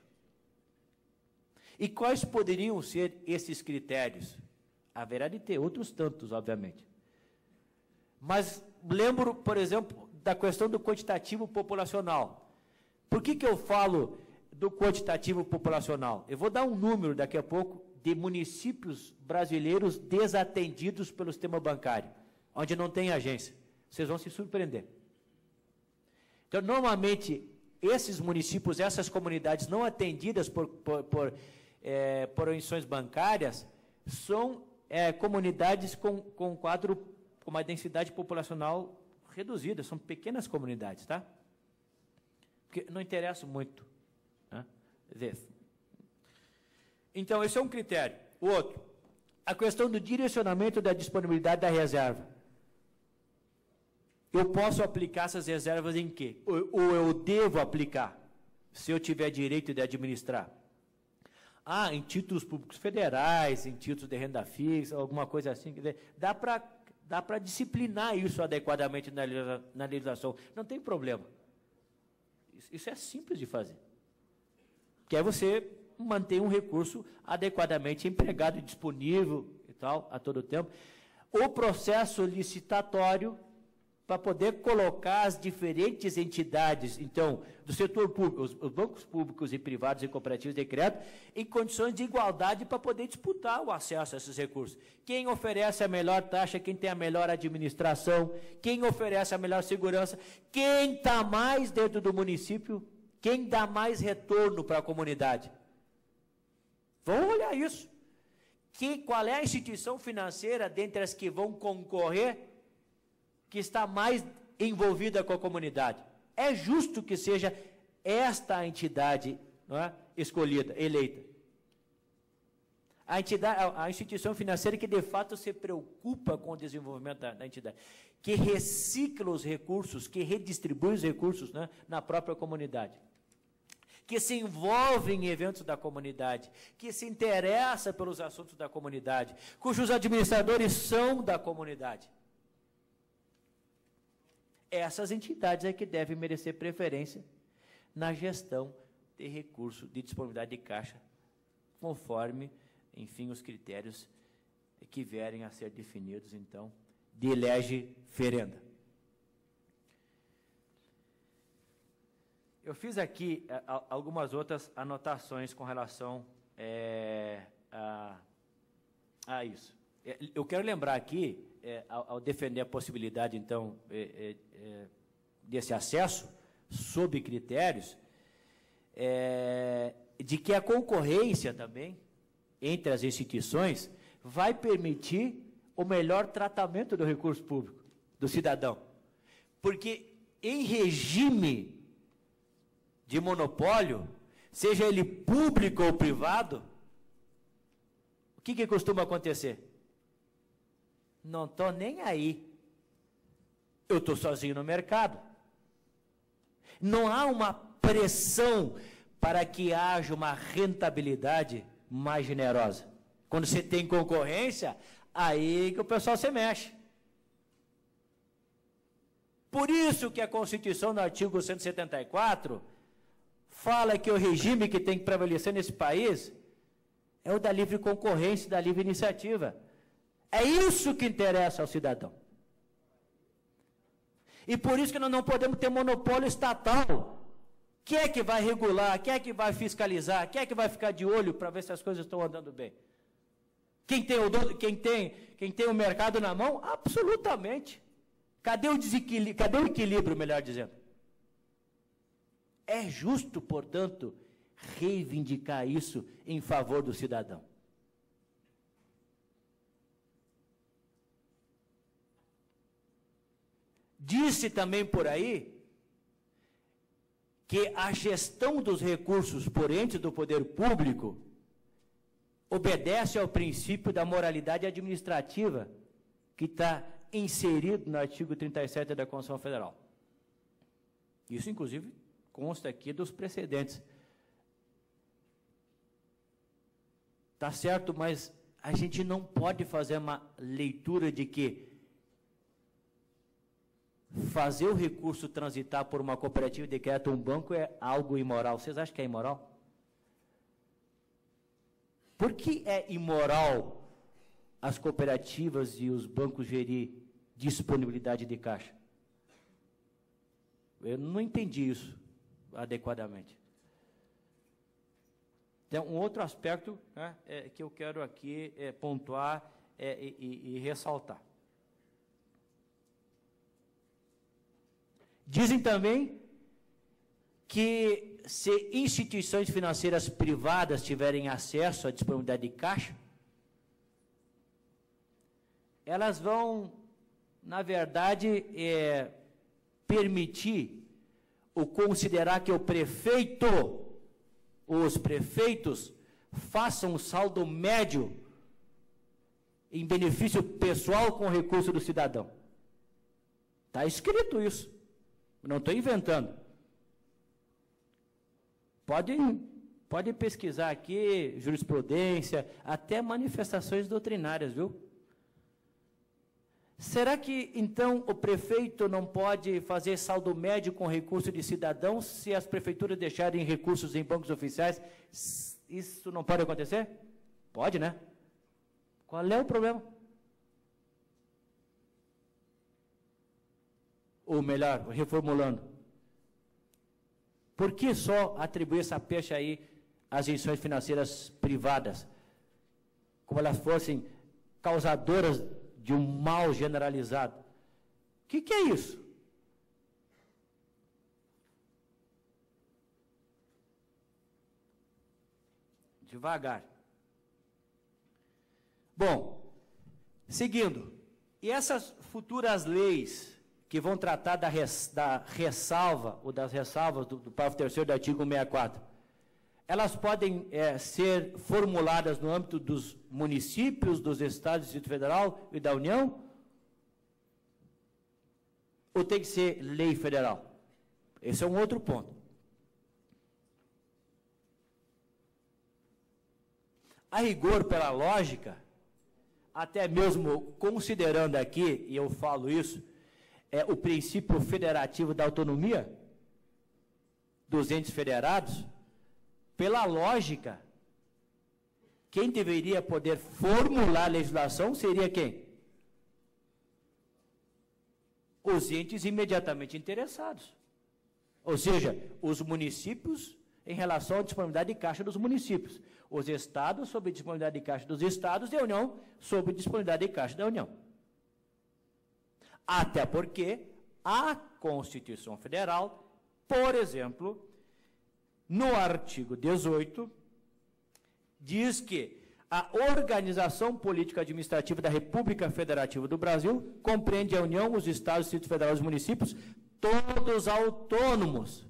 E quais poderiam ser esses critérios? Haverá de ter outros tantos, obviamente. Mas lembro, por exemplo, da questão do quantitativo populacional. Por que que eu falo do quantitativo populacional? Eu vou dar um número daqui a pouco de municípios brasileiros desatendidos pelo sistema bancário, onde não tem agência. Vocês vão se surpreender. Então, normalmente, esses municípios, essas comunidades não atendidas por, por, por, é, por instituições bancárias, são É, comunidades com, com um quadro, com uma densidade populacional reduzida, são pequenas comunidades, tá? Porque não interessa muito, né? Então, esse é um critério. O outro, a questão do direcionamento da disponibilidade da reserva. eu posso aplicar essas reservas em quê? Ou, ou eu devo aplicar, se eu tiver direito de administrar? Ah, em títulos públicos federais, em títulos de renda fixa, alguma coisa assim. Quer dizer, dá para dá para disciplinar isso adequadamente na, na legislação. Não tem problema. Isso, isso é simples de fazer. Que é você manter um recurso adequadamente empregado e disponível e tal, a todo tempo. O processo licitatório, para poder colocar as diferentes entidades, então, do setor público, os, os bancos públicos e privados e cooperativas de crédito, em condições de igualdade para poder disputar o acesso a esses recursos. Quem oferece a melhor taxa, quem tem a melhor administração, quem oferece a melhor segurança, quem está mais dentro do município, quem dá mais retorno para a comunidade. Vamos olhar isso. Que, qual é a instituição financeira, dentre as que vão concorrer, que está mais envolvida com a comunidade? É justo que seja esta a entidade, não é, escolhida, eleita. A, entidade, a, a instituição financeira que, de fato, se preocupa com o desenvolvimento da, da entidade, que recicla os recursos, que redistribui os recursos, né, na própria comunidade, que se envolve em eventos da comunidade, que se interessa pelos assuntos da comunidade, cujos administradores são da comunidade. Essas entidades é que devem merecer preferência na gestão de recursos de disponibilidade de caixa, conforme, enfim, os critérios que vierem a ser definidos, então, de lege ferenda. Eu fiz aqui a, algumas outras anotações com relação é, a, a isso. Eu quero lembrar aqui, é, ao, ao defender a possibilidade, então, é, é, desse acesso, sob critérios, é, de que a concorrência também, entre as instituições, vai permitir o melhor tratamento do recurso público, do cidadão. Porque em regime de monopólio, seja ele público ou privado, o que, que costuma acontecer? Não estou nem aí. Eu estou sozinho no mercado. Não há uma pressão para que haja uma rentabilidade mais generosa. Quando você tem concorrência, aí que o pessoal se mexe. Por isso que a Constituição, no artigo cento e setenta e quatro, fala que o regime que tem que prevalecer nesse país é o da livre concorrência, da livre iniciativa. É isso que interessa ao cidadão. E por isso que nós não podemos ter monopólio estatal. Quem é que vai regular? Quem é que vai fiscalizar? Quem é que vai ficar de olho para ver se as coisas estão andando bem? Quem tem o, dono, quem tem, quem tem o mercado na mão? Absolutamente. Cadê o desequilíbrio? Cadê o equilíbrio, melhor dizendo? É justo, portanto, reivindicar isso em favor do cidadão. Disse também por aí que a gestão dos recursos por entes do poder público obedece ao princípio da moralidade administrativa que está inserido no artigo trinta e sete da Constituição Federal. Isso, inclusive, consta aqui dos precedentes. Tá certo, mas a gente não pode fazer uma leitura de que fazer o recurso transitar por uma cooperativa de crédito ou um banco é algo imoral. Vocês acham que é imoral? Por que é imoral as cooperativas e os bancos gerir disponibilidade de caixa? Eu não entendi isso adequadamente. Então, um outro aspecto, né, é, que eu quero aqui é, pontuar é, e, e, e ressaltar. Dizem também que se instituições financeiras privadas tiverem acesso à disponibilidade de caixa, elas vão, na verdade, é, permitir ou considerar que o prefeito, os prefeitos, façam um saldo médio em benefício pessoal com o recurso do cidadão. Está escrito isso. Não estou inventando. Pode, pode pesquisar aqui, jurisprudência, até manifestações doutrinárias, viu? Será que, então, o prefeito não pode fazer saldo médio com recurso de cidadãos se as prefeituras deixarem recursos em bancos oficiais? Isso não pode acontecer? Pode, né? Qual é o problema? Ou melhor, reformulando, por que só atribuir essa pecha aí às instituições financeiras privadas? Como elas fossem causadoras de um mal generalizado. O que, que é isso? Devagar. Bom, seguindo. E essas futuras leis que vão tratar da, res, da ressalva, ou das ressalvas do, do parágrafo terceiro do artigo sessenta e quatro, elas podem é, ser formuladas no âmbito dos municípios, dos estados, do Distrito Federal e da União? Ou tem que ser lei federal? Esse é um outro ponto. A rigor, pela lógica, até mesmo considerando aqui, e eu falo isso, é o princípio federativo da autonomia dos entes federados, pela lógica, quem deveria poder formular a legislação seria quem? Os entes imediatamente interessados. Ou seja, os municípios em relação à disponibilidade de caixa dos municípios. Os estados sobre disponibilidade de caixa dos estados e a União sobre disponibilidade de caixa da União. Até porque a Constituição Federal, por exemplo, no artigo dezoito, diz que a organização política administrativa da República Federativa do Brasil compreende a União, os estados, o Distrito Federal e os municípios, todos autônomos.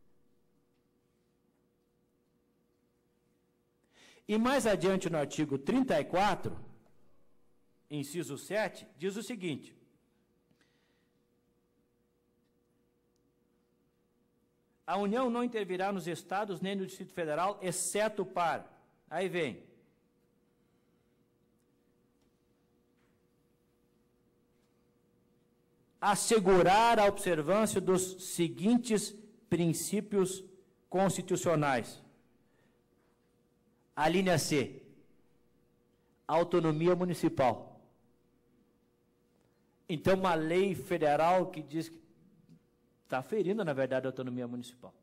E mais adiante no artigo trinta e quatro, inciso sete, diz o seguinte: a União não intervirá nos estados nem no Distrito Federal, exceto para, aí vem, assegurar a observância dos seguintes princípios constitucionais. A linha C, autonomia municipal. Então, uma lei federal que diz que está ferindo, na verdade, a autonomia municipal.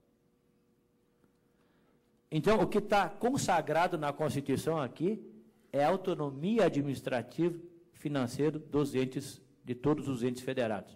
Então, o que está consagrado na Constituição aqui é a autonomia administrativa e financeira dos entes, de todos os entes federados.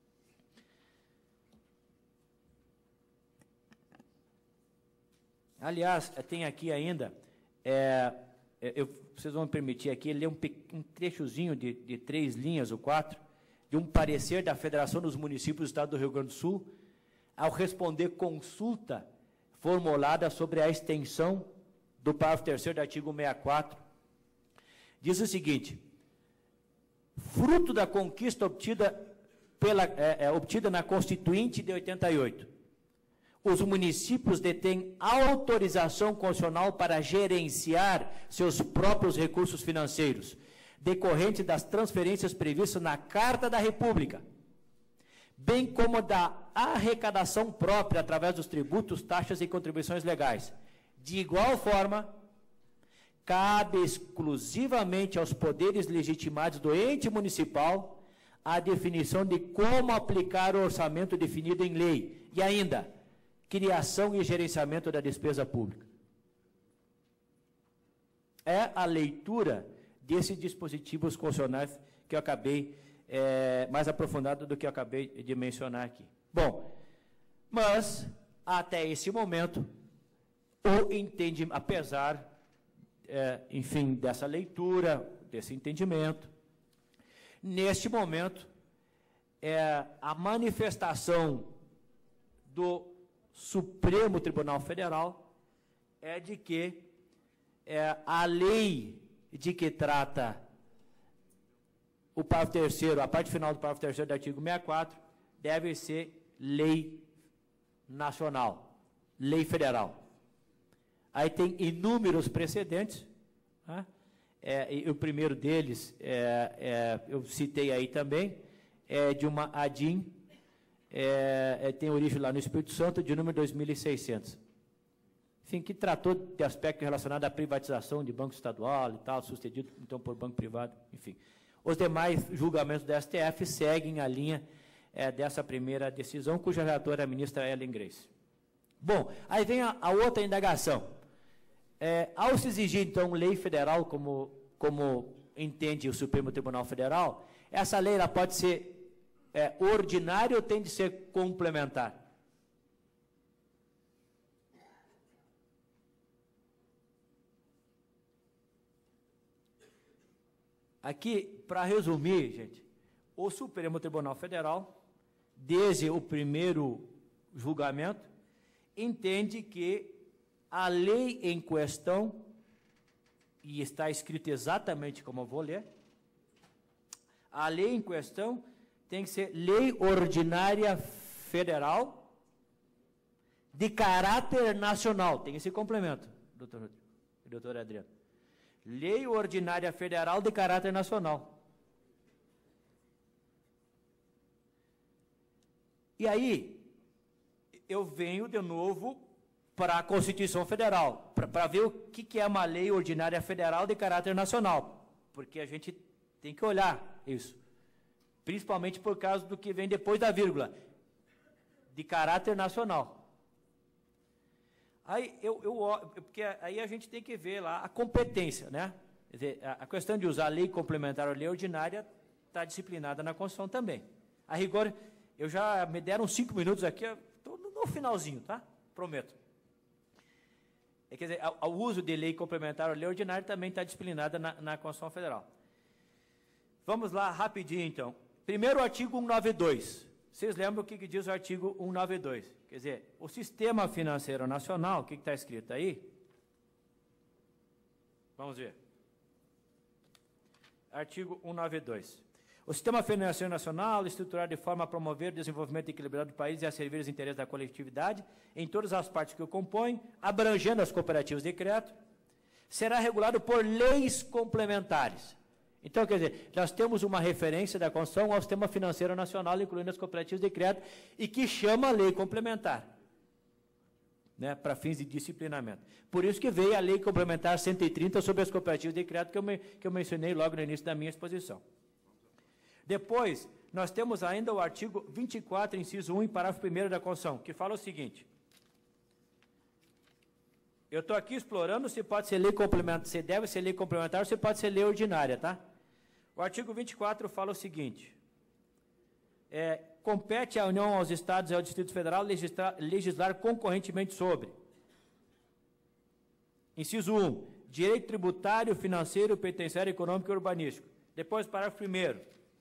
Aliás, tem aqui ainda, é, eu, vocês vão me permitir aqui ler um, um trechozinho de, de três linhas ou quatro, de um parecer da Federação dos Municípios do Estado do Rio Grande do Sul, ao responder consulta formulada sobre a extensão do parágrafo terceiro do artigo sessenta e quatro. Diz o seguinte: fruto da conquista obtida, pela, é, é, obtida na Constituinte de oitenta e oito, os municípios detêm autorização constitucional para gerenciar seus próprios recursos financeiros, decorrente das transferências previstas na Carta da República, bem como da arrecadação própria através dos tributos, taxas e contribuições legais. De igual forma, cabe exclusivamente aos poderes legitimados do ente municipal a definição de como aplicar o orçamento definido em lei e ainda criação e gerenciamento da despesa pública. É a leitura desses dispositivos constitucionais que eu acabei, é, mais aprofundado do que eu acabei de mencionar aqui. Bom, mas, até esse momento, o entendimento, apesar, é, enfim, dessa leitura, desse entendimento, neste momento, é, a manifestação do Supremo Tribunal Federal é de que é, a lei de que trata o parágrafo terceiro, a parte final do parágrafo terceiro do artigo sessenta e quatro, deve ser lei nacional, lei federal. Aí tem inúmeros precedentes, né? É, e o primeiro deles, é, é, eu citei aí também, é de uma ADIM, é, é, tem origem lá no Espírito Santo, de número dois mil e seiscentos. Enfim, que tratou de aspectos relacionados à privatização de banco estadual e tal, sucedido então por banco privado, enfim. Os demais julgamentos do S T F seguem a linha é, dessa primeira decisão, cuja relatora é a ministra Ellen Grace. Bom, aí vem a, a outra indagação. É, ao se exigir, então, lei federal, como, como entende o Supremo Tribunal Federal, essa lei ela pode ser é, ordinária ou tem de ser complementar? Aqui, para resumir, gente, o Supremo Tribunal Federal, desde o primeiro julgamento, entende que a lei em questão, e está escrito exatamente como eu vou ler, a lei em questão tem que ser lei ordinária federal de caráter nacional. Tem esse complemento, doutor Rodrigo e doutor Adriano. Lei ordinária federal de caráter nacional. E aí, eu venho de novo para a Constituição Federal, para ver o que, que é uma lei ordinária federal de caráter nacional, porque a gente tem que olhar isso, principalmente por causa do que vem depois da vírgula, de caráter nacional. Aí, eu, eu, porque aí a gente tem que ver lá a competência, né? Quer dizer, a, a questão de usar lei complementar ou lei ordinária está disciplinada na Constituição também. A rigor, eu já me deram cinco minutos aqui, estou no, no finalzinho, tá? Prometo. É, quer dizer, o uso de lei complementar ou lei ordinária também está disciplinada na, na Constituição Federal. Vamos lá, rapidinho, então. Primeiro, o artigo cento e noventa e dois. Vocês lembram o que, que diz o artigo cento e noventa e dois? Quer dizer, o Sistema Financeiro Nacional, o que está escrito aí? Vamos ver. Artigo cento e noventa e dois. O Sistema Financeiro Nacional, estruturado de forma a promover o desenvolvimento equilibrado do país e a servir os interesses da coletividade, em todas as partes que o compõem, abrangendo as cooperativas de crédito, será regulado por leis complementares. Então, quer dizer, nós temos uma referência da Constituição ao Sistema Financeiro Nacional, incluindo as cooperativas de crédito, e que chama a lei complementar, né, para fins de disciplinamento. Por isso que veio a Lei Complementar cento e trinta sobre as cooperativas de crédito, que eu, me, que eu mencionei logo no início da minha exposição. Depois, nós temos ainda o artigo vinte e quatro, inciso um, parágrafo primeiro da Constituição, que fala o seguinte: eu estou aqui explorando se pode ser lei complementar, se deve ser lei complementar ou se pode ser lei ordinária, tá? O artigo vinte e quatro fala o seguinte: é, compete à União, aos Estados e ao Distrito Federal legislar, legislar concorrentemente sobre. Inciso um, direito tributário, financeiro, penitenciário, econômico e urbanístico. Depois, parágrafo primeiro.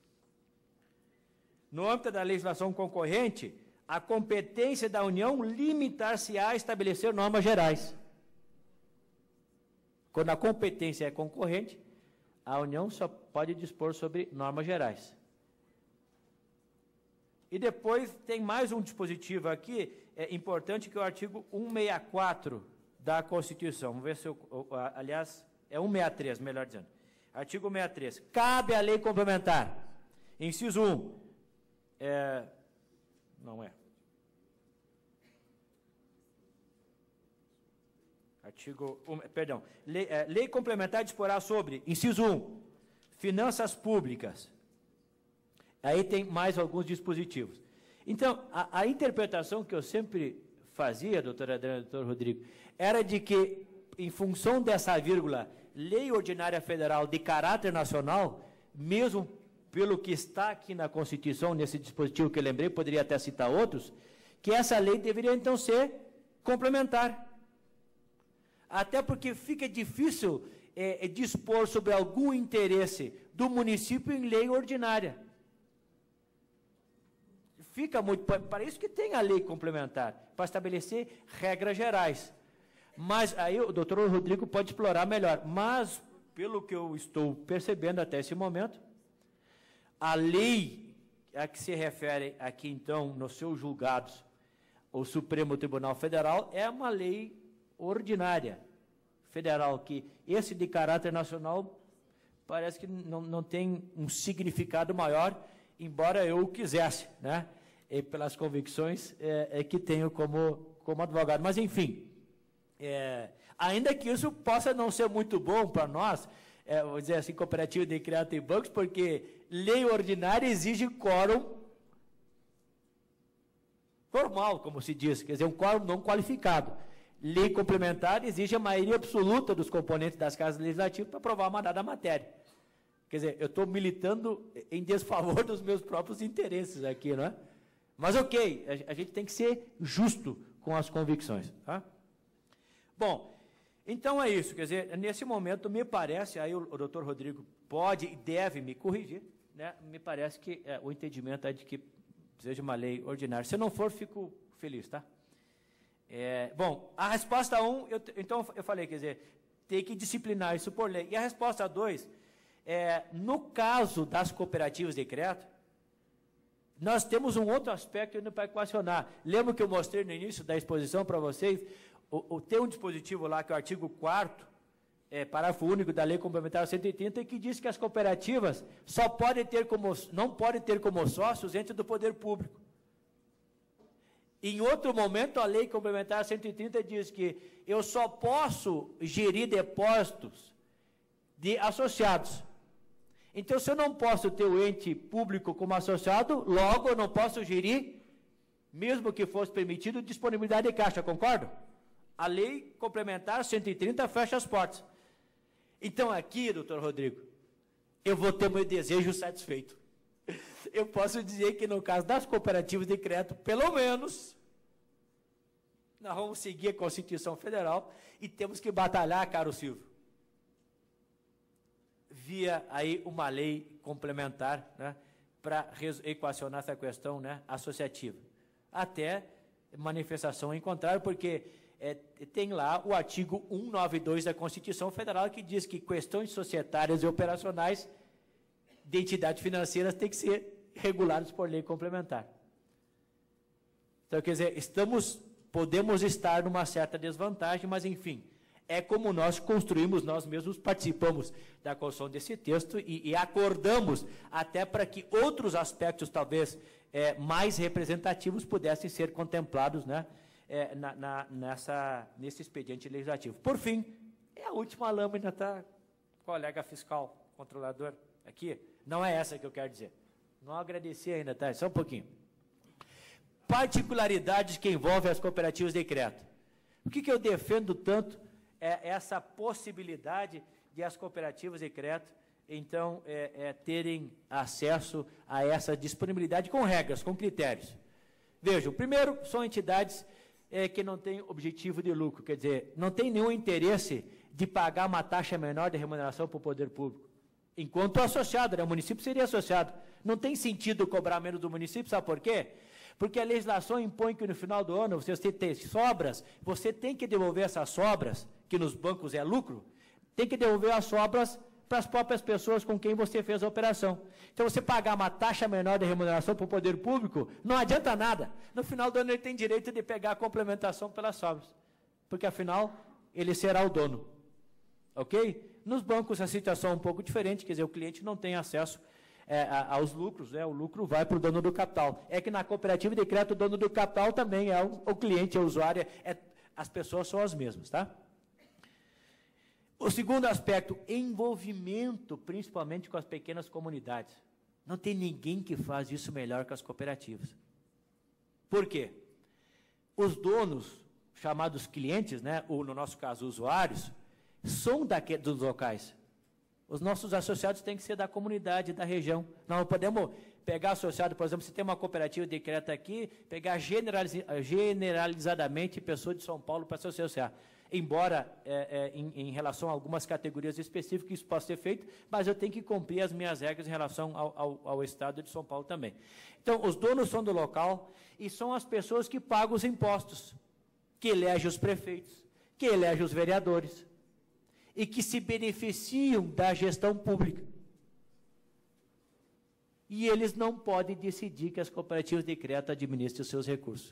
No âmbito da legislação concorrente, a competência da União limitar-se-á a estabelecer normas gerais. Quando a competência é concorrente, a União só pode dispor sobre normas gerais. E depois tem mais um dispositivo aqui, é importante, que é o artigo cento e sessenta e quatro da Constituição. Vamos ver se eu, aliás, é cento e sessenta e três, melhor dizendo. Artigo cento e sessenta e três. Cabe a lei complementar. Inciso um. É, não é. Artigo, um, perdão. Lei, é, lei complementar disporá sobre, inciso um, finanças públicas. Aí tem mais alguns dispositivos. Então, a, a interpretação que eu sempre fazia, doutora Adriana e doutor Rodrigo, era de que, em função dessa vírgula, lei ordinária federal de caráter nacional, mesmo pelo que está aqui na Constituição, nesse dispositivo que eu lembrei, poderia até citar outros, que essa lei deveria então ser complementar. Até porque fica difícil é, dispor sobre algum interesse do município em lei ordinária. Fica muito, para isso que tem a lei complementar, para estabelecer regras gerais. Mas aí o doutor Rodrigo pode explorar melhor. Mas, pelo que eu estou percebendo até esse momento, a lei, a que se refere aqui, então, nos seus julgados, o Supremo Tribunal Federal, é uma lei ordinária federal, que esse de caráter nacional parece que não, não tem um significado maior, embora eu o quisesse, né? E pelas convicções é, é que tenho como, como advogado. Mas, enfim, é, ainda que isso possa não ser muito bom para nós, é, vou dizer assim, cooperativa de crédito e bancos, porque lei ordinária exige quórum formal, como se diz, quer dizer, um quórum não qualificado. Lei complementar exige a maioria absoluta dos componentes das casas legislativas para aprovar uma dada matéria. Quer dizer, eu estou militando em desfavor dos meus próprios interesses aqui, não é? Mas, ok, a, a gente tem que ser justo com as convicções. Tá? Bom, então é isso, quer dizer, nesse momento me parece, aí o, o doutor Rodrigo pode e deve me corrigir, né? Me parece que é, o entendimento é de que seja uma lei ordinária. Se não for, fico feliz, tá? É, bom, a resposta um, eu, então eu falei, quer dizer, tem que disciplinar isso por lei. E a resposta dois, é, no caso das cooperativas de crédito, nós temos um outro aspecto ainda para equacionar. Lembra que eu mostrei no início da exposição para vocês, o, o, tem um dispositivo lá, que é o artigo quarto, é, parágrafo único da Lei Complementar cento e trinta, que diz que as cooperativas só podem ter como, não podem ter como sócios entes do poder público. Em outro momento, a Lei Complementar cento e trinta diz que eu só posso gerir depósitos de associados. Então, se eu não posso ter o ente público como associado, logo eu não posso gerir, mesmo que fosse permitido, disponibilidade de caixa, concordo? A Lei Complementar cento e trinta fecha as portas. Então, aqui, doutor Rodrigo, eu vou ter meu desejo satisfeito. Eu posso dizer que, no caso das cooperativas de crédito, pelo menos, nós vamos seguir a Constituição Federal e temos que batalhar, caro Silvio, via aí uma lei complementar, né, para equacionar essa questão, né, associativa. Até manifestação em contrário, porque é, tem lá o artigo cento e noventa e dois da Constituição Federal, que diz que questões societárias e operacionais de entidades financeiras têm que ser reguladas por lei complementar. Então, quer dizer, estamos, podemos estar numa certa desvantagem, mas, enfim, é como nós construímos, nós mesmos participamos da construção desse texto e, e acordamos até para que outros aspectos, talvez, é, mais representativos, pudessem ser contemplados, né, é, na, na, nessa, nesse expediente legislativo. Por fim, é a última lâmina, tá, colega fiscal, controlador, aqui, não é essa que eu quero dizer. Não agradeci ainda, tá? Só um pouquinho. Particularidades que envolvem as cooperativas de crédito. O que, que eu defendo tanto é essa possibilidade de as cooperativas de crédito, então, é, é, terem acesso a essa disponibilidade com regras, com critérios. Vejam, primeiro, são entidades é, que não têm objetivo de lucro, quer dizer, não tem nenhum interesse de pagar uma taxa menor de remuneração para o poder público. Enquanto associado, né, o município seria associado. Não tem sentido cobrar menos do município, sabe por quê? Porque a legislação impõe que no final do ano você tem sobras, você tem que devolver essas sobras, que nos bancos é lucro, tem que devolver as sobras para as próprias pessoas com quem você fez a operação. Então, você pagar uma taxa menor de remuneração para o poder público, não adianta nada. No final do ano, ele tem direito de pegar a complementação pelas sobras, porque, afinal, ele será o dono. Ok? Nos bancos, a situação é um pouco diferente, quer dizer, o cliente não tem acesso é, a, aos lucros, né? O lucro vai para o dono do capital. É que na cooperativa de crédito, o dono do capital também é o, o cliente, é o usuário, é, as pessoas são as mesmas, tá? O segundo aspecto, envolvimento, principalmente com as pequenas comunidades. Não tem ninguém que faz isso melhor que as cooperativas. Por quê? Os donos, chamados clientes, né, ou no nosso caso, usuários, são daqui, dos locais. Os nossos associados têm que ser da comunidade, da região. Nós não podemos pegar associado, por exemplo, se tem uma cooperativa de crédito aqui, pegar generaliz, generalizadamente pessoas de São Paulo para se associar. Embora, é, é, em, em relação a algumas categorias específicas, isso possa ser feito, mas eu tenho que cumprir as minhas regras em relação ao, ao, ao Estado de São Paulo também. Então, os donos são do local e são as pessoas que pagam os impostos, que elegem os prefeitos, que elegem os vereadores e que se beneficiam da gestão pública. E eles não podem decidir que as cooperativas de crédito administrem os seus recursos.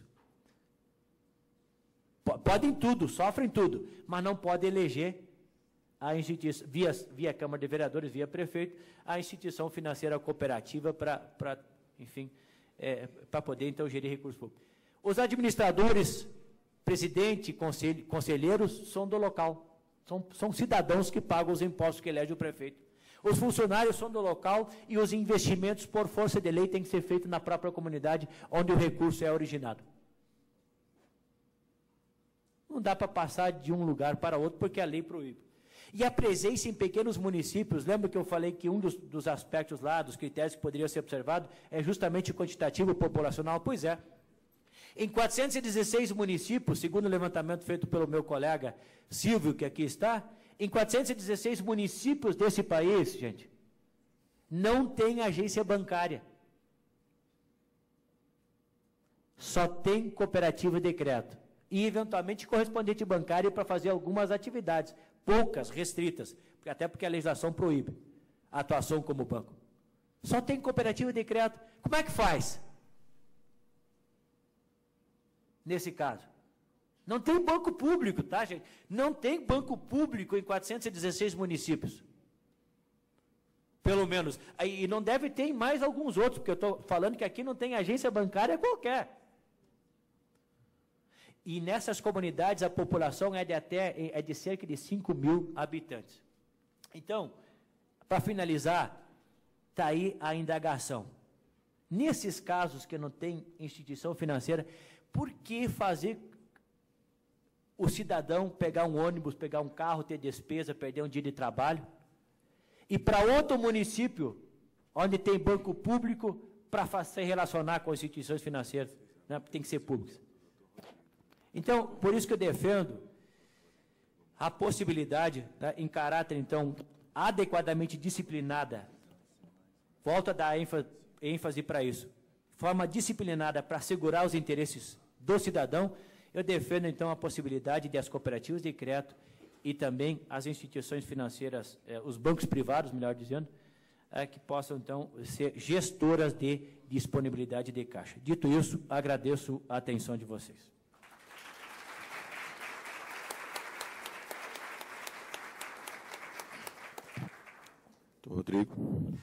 Podem tudo, sofrem tudo, mas não podem eleger a instituição, via, via Câmara de Vereadores, via prefeito, a instituição financeira cooperativa para, enfim, é, para poder, então, gerir recursos públicos. Os administradores, presidente, conselho, conselheiros, são do local, são, são cidadãos que pagam os impostos que elege o prefeito. Os funcionários são do local e os investimentos, por força de lei, têm que ser feitos na própria comunidade onde o recurso é originado. Não dá para passar de um lugar para outro, porque a lei proíbe. E a presença em pequenos municípios, lembra que eu falei que um dos, dos aspectos lá, dos critérios que poderiam ser observados, é justamente o quantitativo populacional? Pois é. Em quatrocentos e dezesseis municípios, segundo o levantamento feito pelo meu colega Silvio, que aqui está, em quatrocentos e dezesseis municípios desse país, gente, não tem agência bancária. Só tem cooperativa de crédito. E, eventualmente, correspondente bancário para fazer algumas atividades, poucas, restritas, até porque a legislação proíbe a atuação como banco. Só tem cooperativa de crédito. Como é que faz? Nesse caso. Não tem banco público, tá, gente? Não tem banco público em quatrocentos e dezesseis municípios. Pelo menos. E não deve ter em mais alguns outros, porque eu estou falando que aqui não tem agência bancária qualquer. E nessas comunidades a população é de, até, é de cerca de cinco mil habitantes. Então, para finalizar, está aí a indagação. Nesses casos que não tem instituição financeira, por que fazer o cidadão pegar um ônibus, pegar um carro, ter despesa, perder um dia de trabalho, e para outro município, onde tem banco público, para se relacionar com instituições financeiras, né, tem que ser públicas. Então, por isso que eu defendo a possibilidade, né, em caráter, então, adequadamente disciplinada, volto a dar ênfase, ênfase para isso, forma disciplinada para assegurar os interesses do cidadão, eu defendo, então, a possibilidade de as cooperativas de crédito e também as instituições financeiras, eh, os bancos privados, melhor dizendo, eh, que possam, então, ser gestoras de disponibilidade de caixa. Dito isso, agradeço a atenção de vocês. Rodrigo.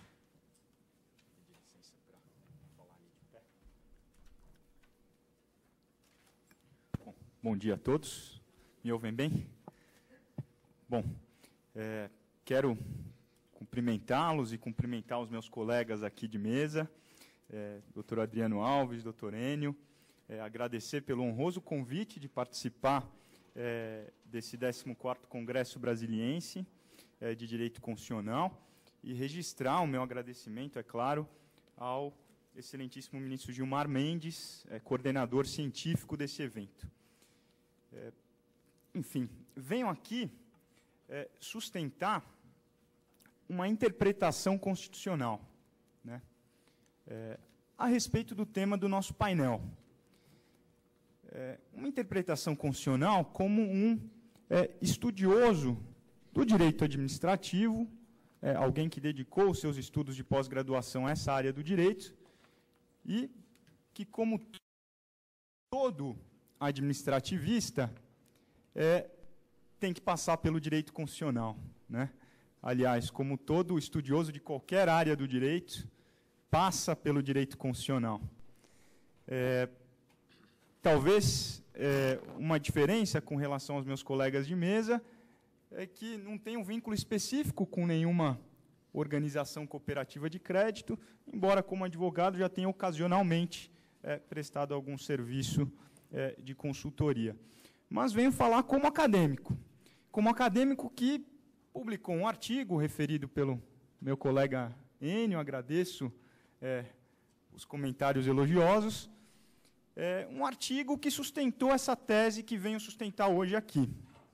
Bom, bom dia a todos. Me ouvem bem? Bom, é, quero cumprimentá-los e cumprimentar os meus colegas aqui de mesa, é, doutor Adriano Alves, doutor Enio, é, agradecer pelo honroso convite de participar é, desse décimo quarto Congresso Brasiliense é, de Direito Constitucional, e registrar o meu agradecimento, é claro, ao excelentíssimo ministro Gilmar Mendes, é, coordenador científico desse evento. É, enfim, venho aqui é, sustentar uma interpretação constitucional, né, é, a respeito do tema do nosso painel. É, uma interpretação constitucional como um é, estudioso do direito administrativo, É, alguém que dedicou os seus estudos de pós-graduação a essa área do direito e que, como todo administrativista, é, tem que passar pelo direito constitucional, né? Aliás, como todo estudioso de qualquer área do direito, passa pelo direito constitucional. É, talvez é, uma diferença com relação aos meus colegas de mesa é que não tem um vínculo específico com nenhuma organização cooperativa de crédito, embora, como advogado, já tenha ocasionalmente é, prestado algum serviço é, de consultoria. Mas venho falar como acadêmico, como acadêmico que publicou um artigo referido pelo meu colega Enio, agradeço é, os comentários elogiosos, é, um artigo que sustentou essa tese que venho sustentar hoje aqui.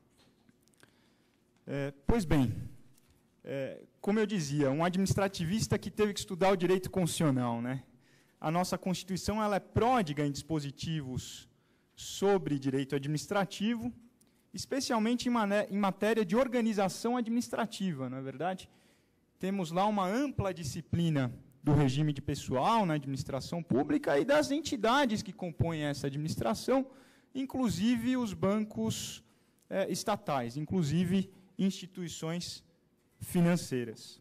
É, pois bem, é, como eu dizia, um administrativista que teve que estudar o direito constitucional, né? A nossa Constituição ela é pródiga em dispositivos sobre direito administrativo, especialmente em, mané, em matéria de organização administrativa, não é verdade? Temos lá uma ampla disciplina do regime de pessoal na administração pública e das entidades que compõem essa administração, inclusive os bancos eh, estatais, inclusive instituições financeiras.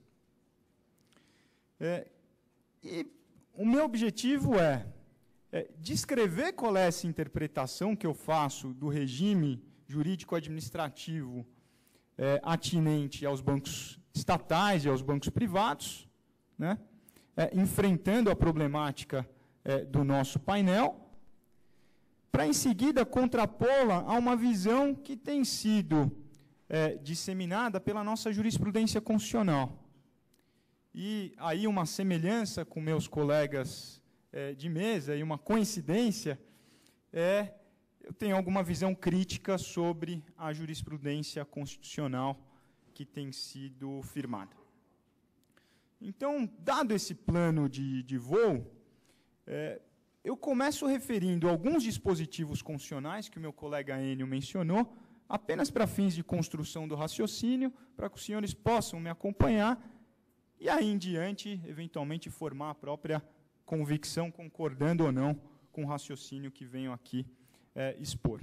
É, e o meu objetivo é, é descrever qual é essa interpretação que eu faço do regime jurídico-administrativo é, atinente aos bancos estatais e aos bancos privados, né, é, enfrentando a problemática é, do nosso painel, para, em seguida, contrapô-la a uma visão que tem sido é, disseminada pela nossa jurisprudência constitucional. E aí uma semelhança com meus colegas é, de mesa e uma coincidência é eu tenho alguma visão crítica sobre a jurisprudência constitucional que tem sido firmada. Então, dado esse plano de, de voo, é, eu começo referindo alguns dispositivos constitucionais que o meu colega Enio mencionou, apenas para fins de construção do raciocínio, para que os senhores possam me acompanhar, e aí em diante, eventualmente, formar a própria convicção, concordando ou não com o raciocínio que venho aqui é, expor.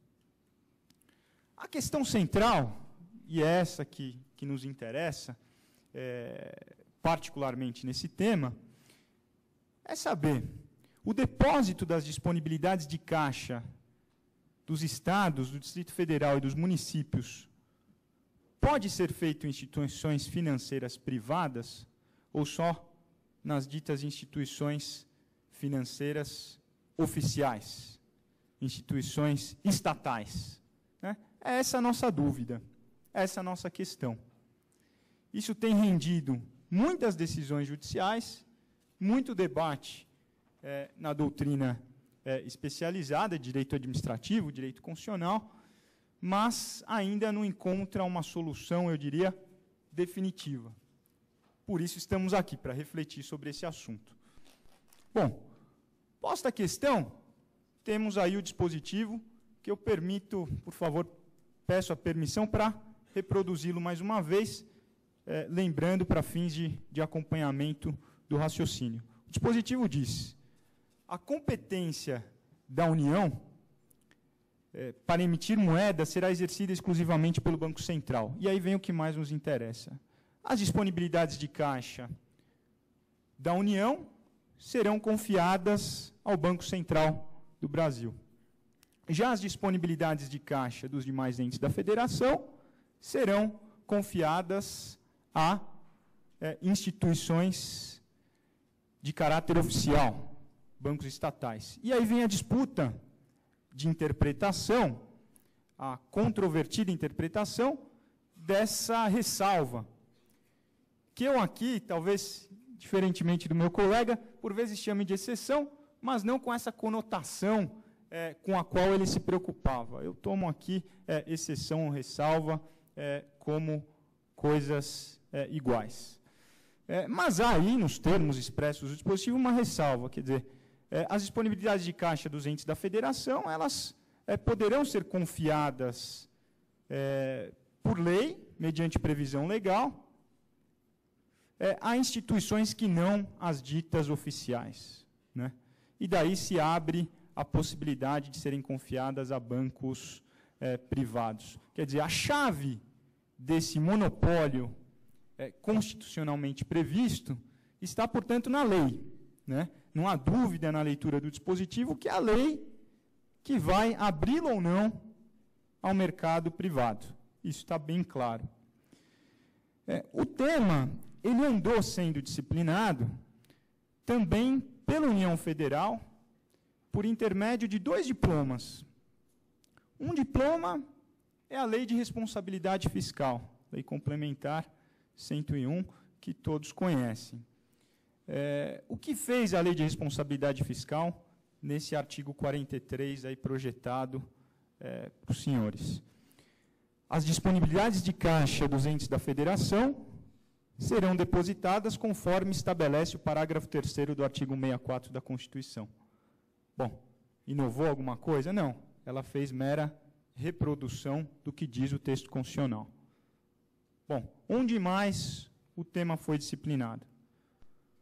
A questão central, e é essa que, que nos interessa, é, particularmente nesse tema, é saber o depósito das disponibilidades de caixa dos estados, do Distrito Federal e dos municípios pode ser feito em instituições financeiras privadas ou só nas ditas instituições financeiras oficiais, instituições estatais, né? É essa a nossa dúvida, essa a nossa questão. Isso tem rendido muitas decisões judiciais, muito debate é, na doutrina é, especializada, direito administrativo, direito constitucional, mas ainda não encontra uma solução, eu diria, definitiva. Por isso estamos aqui, para refletir sobre esse assunto. Bom, posta a questão, temos aí o dispositivo que eu permito, por favor, peço a permissão para reproduzi-lo mais uma vez, eh, lembrando para fins de, de acompanhamento do raciocínio. O dispositivo diz: a competência da União eh, para emitir moeda será exercida exclusivamente pelo Banco Central. E aí vem o que mais nos interessa. As disponibilidades de caixa da União serão confiadas ao Banco Central do Brasil. Já as disponibilidades de caixa dos demais entes da Federação serão confiadas a é, instituições de caráter oficial, bancos estatais. E aí vem a disputa de interpretação, a controvertida interpretação dessa ressalva, que eu aqui, talvez, diferentemente do meu colega, por vezes chame de exceção, mas não com essa conotação é, com a qual ele se preocupava. Eu tomo aqui é, exceção ou ressalva é, como coisas é, iguais. É, mas há aí, nos termos expressos do dispositivo, uma ressalva, quer dizer, é, as disponibilidades de caixa dos entes da Federação, elas é, poderão ser confiadas é, por lei, mediante previsão legal, É, há instituições que não as ditas oficiais, né? E daí se abre a possibilidade de serem confiadas a bancos é, privados. Quer dizer, a chave desse monopólio é, constitucionalmente previsto está, portanto, na lei, né? Não há dúvida na leitura do dispositivo que é a lei que vai abri-lo ou não ao mercado privado. Isso está bem claro. É, o tema ele andou sendo disciplinado também pela União Federal por intermédio de dois diplomas. Um diploma é a Lei de Responsabilidade Fiscal, Lei Complementar cento e um, que todos conhecem. É, o que fez a Lei de Responsabilidade Fiscal nesse artigo quarenta e três aí projetado é, para os senhores? As disponibilidades de caixa dos entes da Federação serão depositadas conforme estabelece o parágrafo terceiro do artigo sessenta e quatro da Constituição. Bom, inovou alguma coisa? Não. Ela fez mera reprodução do que diz o texto constitucional. Bom, onde mais o tema foi disciplinado?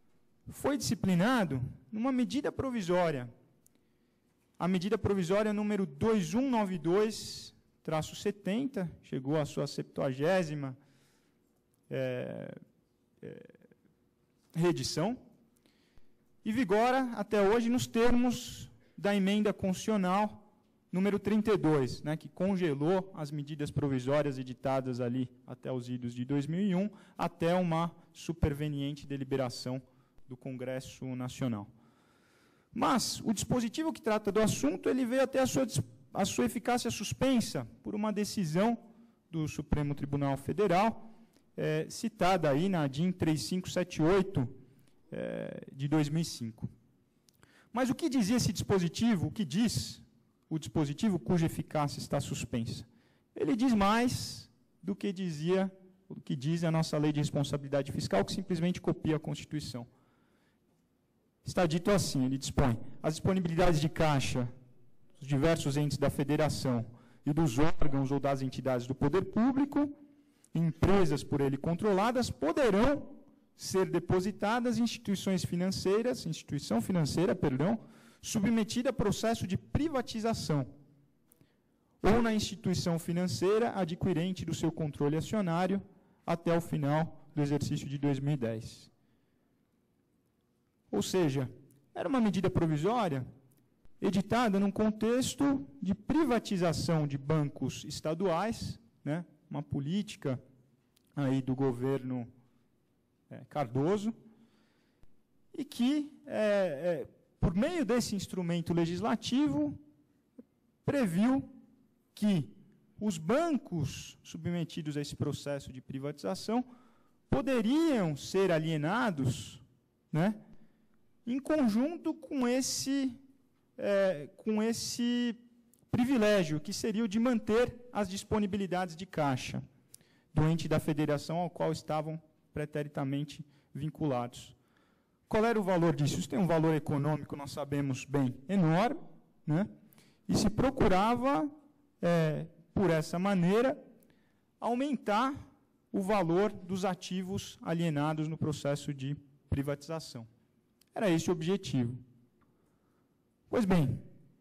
foi disciplinado numa medida provisória. A medida provisória número dois mil cento e noventa e dois traço setenta, chegou à sua septuagésima é, é, reedição, e vigora até hoje nos termos da emenda constitucional número trinta e dois, né, que congelou as medidas provisórias editadas ali até os idos de dois mil e um, até uma superveniente deliberação do Congresso Nacional. Mas o dispositivo que trata do assunto, ele veio até a sua, a sua eficácia suspensa por uma decisão do Supremo Tribunal Federal, é, citada aí na D I N três mil quinhentos e setenta e oito, é, de dois mil e cinco. Mas o que dizia esse dispositivo, o que diz o dispositivo cuja eficácia está suspensa? Ele diz mais do que dizia, o que diz a nossa Lei de Responsabilidade Fiscal, que simplesmente copia a Constituição. Está dito assim, ele dispõe: as disponibilidades de caixa dos diversos entes da federação e dos órgãos ou das entidades do poder público, empresas por ele controladas, poderão ser depositadas em instituições financeiras, instituição financeira, perdão, submetida a processo de privatização, ou na instituição financeira adquirente do seu controle acionário até o final do exercício de dois mil e dez. Ou seja, era uma medida provisória editada num contexto de privatização de bancos estaduais, né, uma política aí do governo é, Cardoso, e que, é, é, por meio desse instrumento legislativo, previu que os bancos submetidos a esse processo de privatização poderiam ser alienados, né, em conjunto com esse, é, com esse privilégio, que seria o de manter as disponibilidades de caixa do ente da federação ao qual estavam preteritamente vinculados. Qual era o valor disso? Isso tem um valor econômico, nós sabemos bem, enorme, né? E se procurava, é, por essa maneira, aumentar o valor dos ativos alienados no processo de privatização. Era esse o objetivo. Pois bem,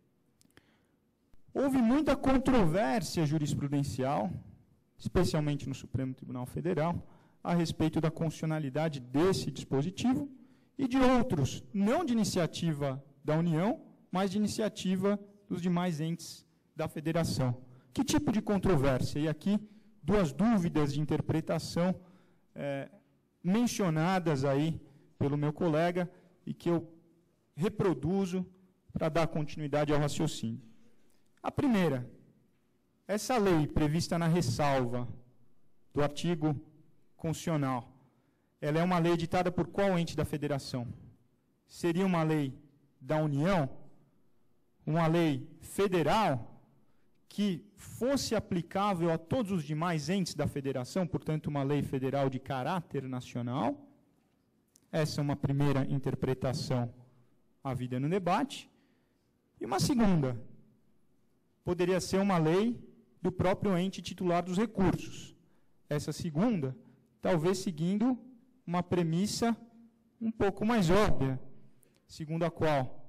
houve muita controvérsia jurisprudencial, especialmente no Supremo Tribunal Federal, a respeito da constitucionalidade desse dispositivo e de outros, não de iniciativa da União, mas de iniciativa dos demais entes da Federação. Que tipo de controvérsia? E aqui, duas dúvidas de interpretação é, mencionadas aí pelo meu colega, e que eu reproduzo para dar continuidade ao raciocínio. A primeira, essa lei prevista na ressalva do artigo constitucional, ela é uma lei editada por qual ente da federação? Seria uma lei da União, uma lei federal, que fosse aplicável a todos os demais entes da federação, portanto, uma lei federal de caráter nacional? Essa é uma primeira interpretação havida no debate. E uma segunda, poderia ser uma lei do próprio ente titular dos recursos. Essa segunda, talvez seguindo uma premissa um pouco mais óbvia, segundo a qual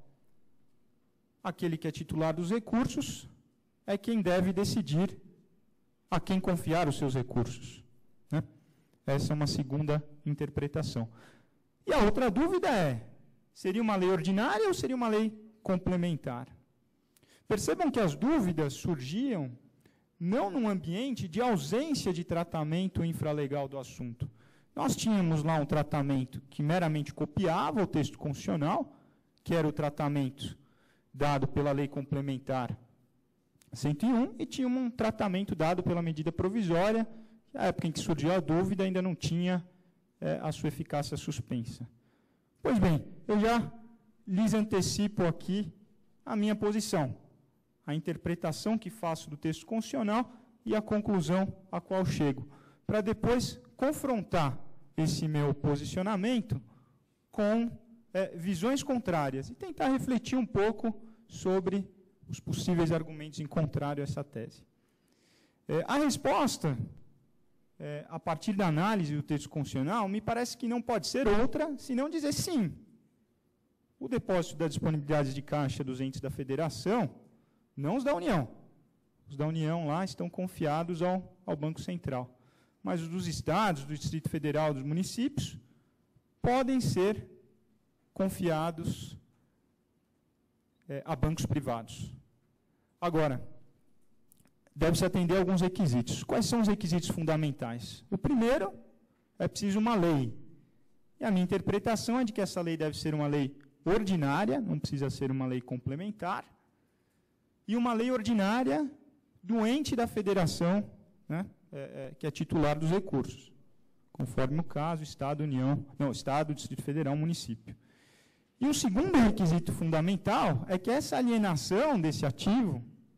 aquele que é titular dos recursos é quem deve decidir a quem confiar os seus recursos, né? Essa é uma segunda interpretação. E a outra dúvida é, seria uma lei ordinária ou seria uma lei complementar? Percebam que as dúvidas surgiam não num ambiente de ausência de tratamento infralegal do assunto. Nós tínhamos lá um tratamento que meramente copiava o texto constitucional, que era o tratamento dado pela lei complementar cento e um, e tinha um tratamento dado pela medida provisória, que na época em que surgiu a dúvida ainda não tinha É, a sua eficácia suspensa. Pois bem, eu já lhes antecipo aqui a minha posição, a interpretação que faço do texto constitucional e a conclusão a qual chego, para depois confrontar esse meu posicionamento com é, visões contrárias e tentar refletir um pouco sobre os possíveis argumentos em contrário a essa tese. É, a resposta, É, a partir da análise do texto constitucional, me parece que não pode ser outra, senão dizer sim, o depósito das disponibilidades de caixa dos entes da federação, não os da União. Os da União lá estão confiados ao, ao Banco Central. Mas os dos estados, do Distrito Federal, dos municípios, podem ser confiados é, a bancos privados. Agora, deve-se atender a alguns requisitos. Quais são os requisitos fundamentais? O primeiro, é preciso uma lei. E a minha interpretação é de que essa lei deve ser uma lei ordinária, não precisa ser uma lei complementar, e uma lei ordinária do ente da federação, né, é, é, que é titular dos recursos, conforme o caso, Estado, União, não, Estado, Distrito Federal, município. E o segundo requisito fundamental é que essa alienação desse ativo,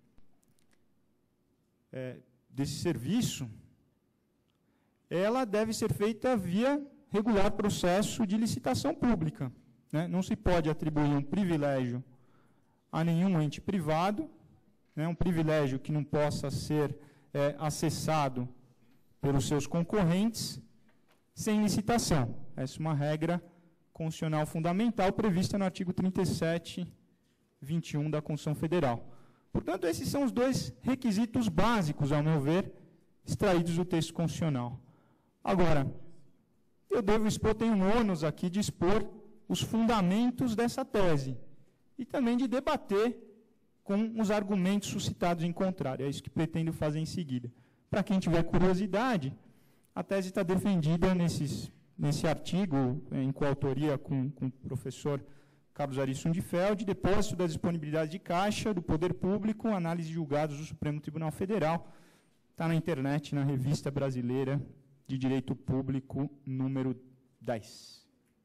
é, desse serviço, ela deve ser feita via regular processo de licitação pública. Né? Não se pode atribuir um privilégio a nenhum ente privado, né? Um privilégio que não possa ser é, acessado pelos seus concorrentes sem licitação. Essa é uma regra constitucional fundamental prevista no artigo trinta e sete, vinte e um da Constituição Federal. Portanto, esses são os dois requisitos básicos, ao meu ver, extraídos do texto constitucional. Agora, eu devo expor, tenho um ônus aqui de expor os fundamentos dessa tese e também de debater com os argumentos suscitados em contrário. É isso que pretendo fazer em seguida. Para quem tiver curiosidade, a tese está defendida nesses, nesse artigo, em coautoria com, com o professor Carlos Arisson de Feld, depósito da disponibilidade de caixa do poder público, análise de julgados do Supremo Tribunal Federal. Está na internet, na Revista Brasileira de Direito Público, número dez.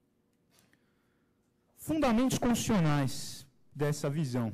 Fundamentos constitucionais dessa visão.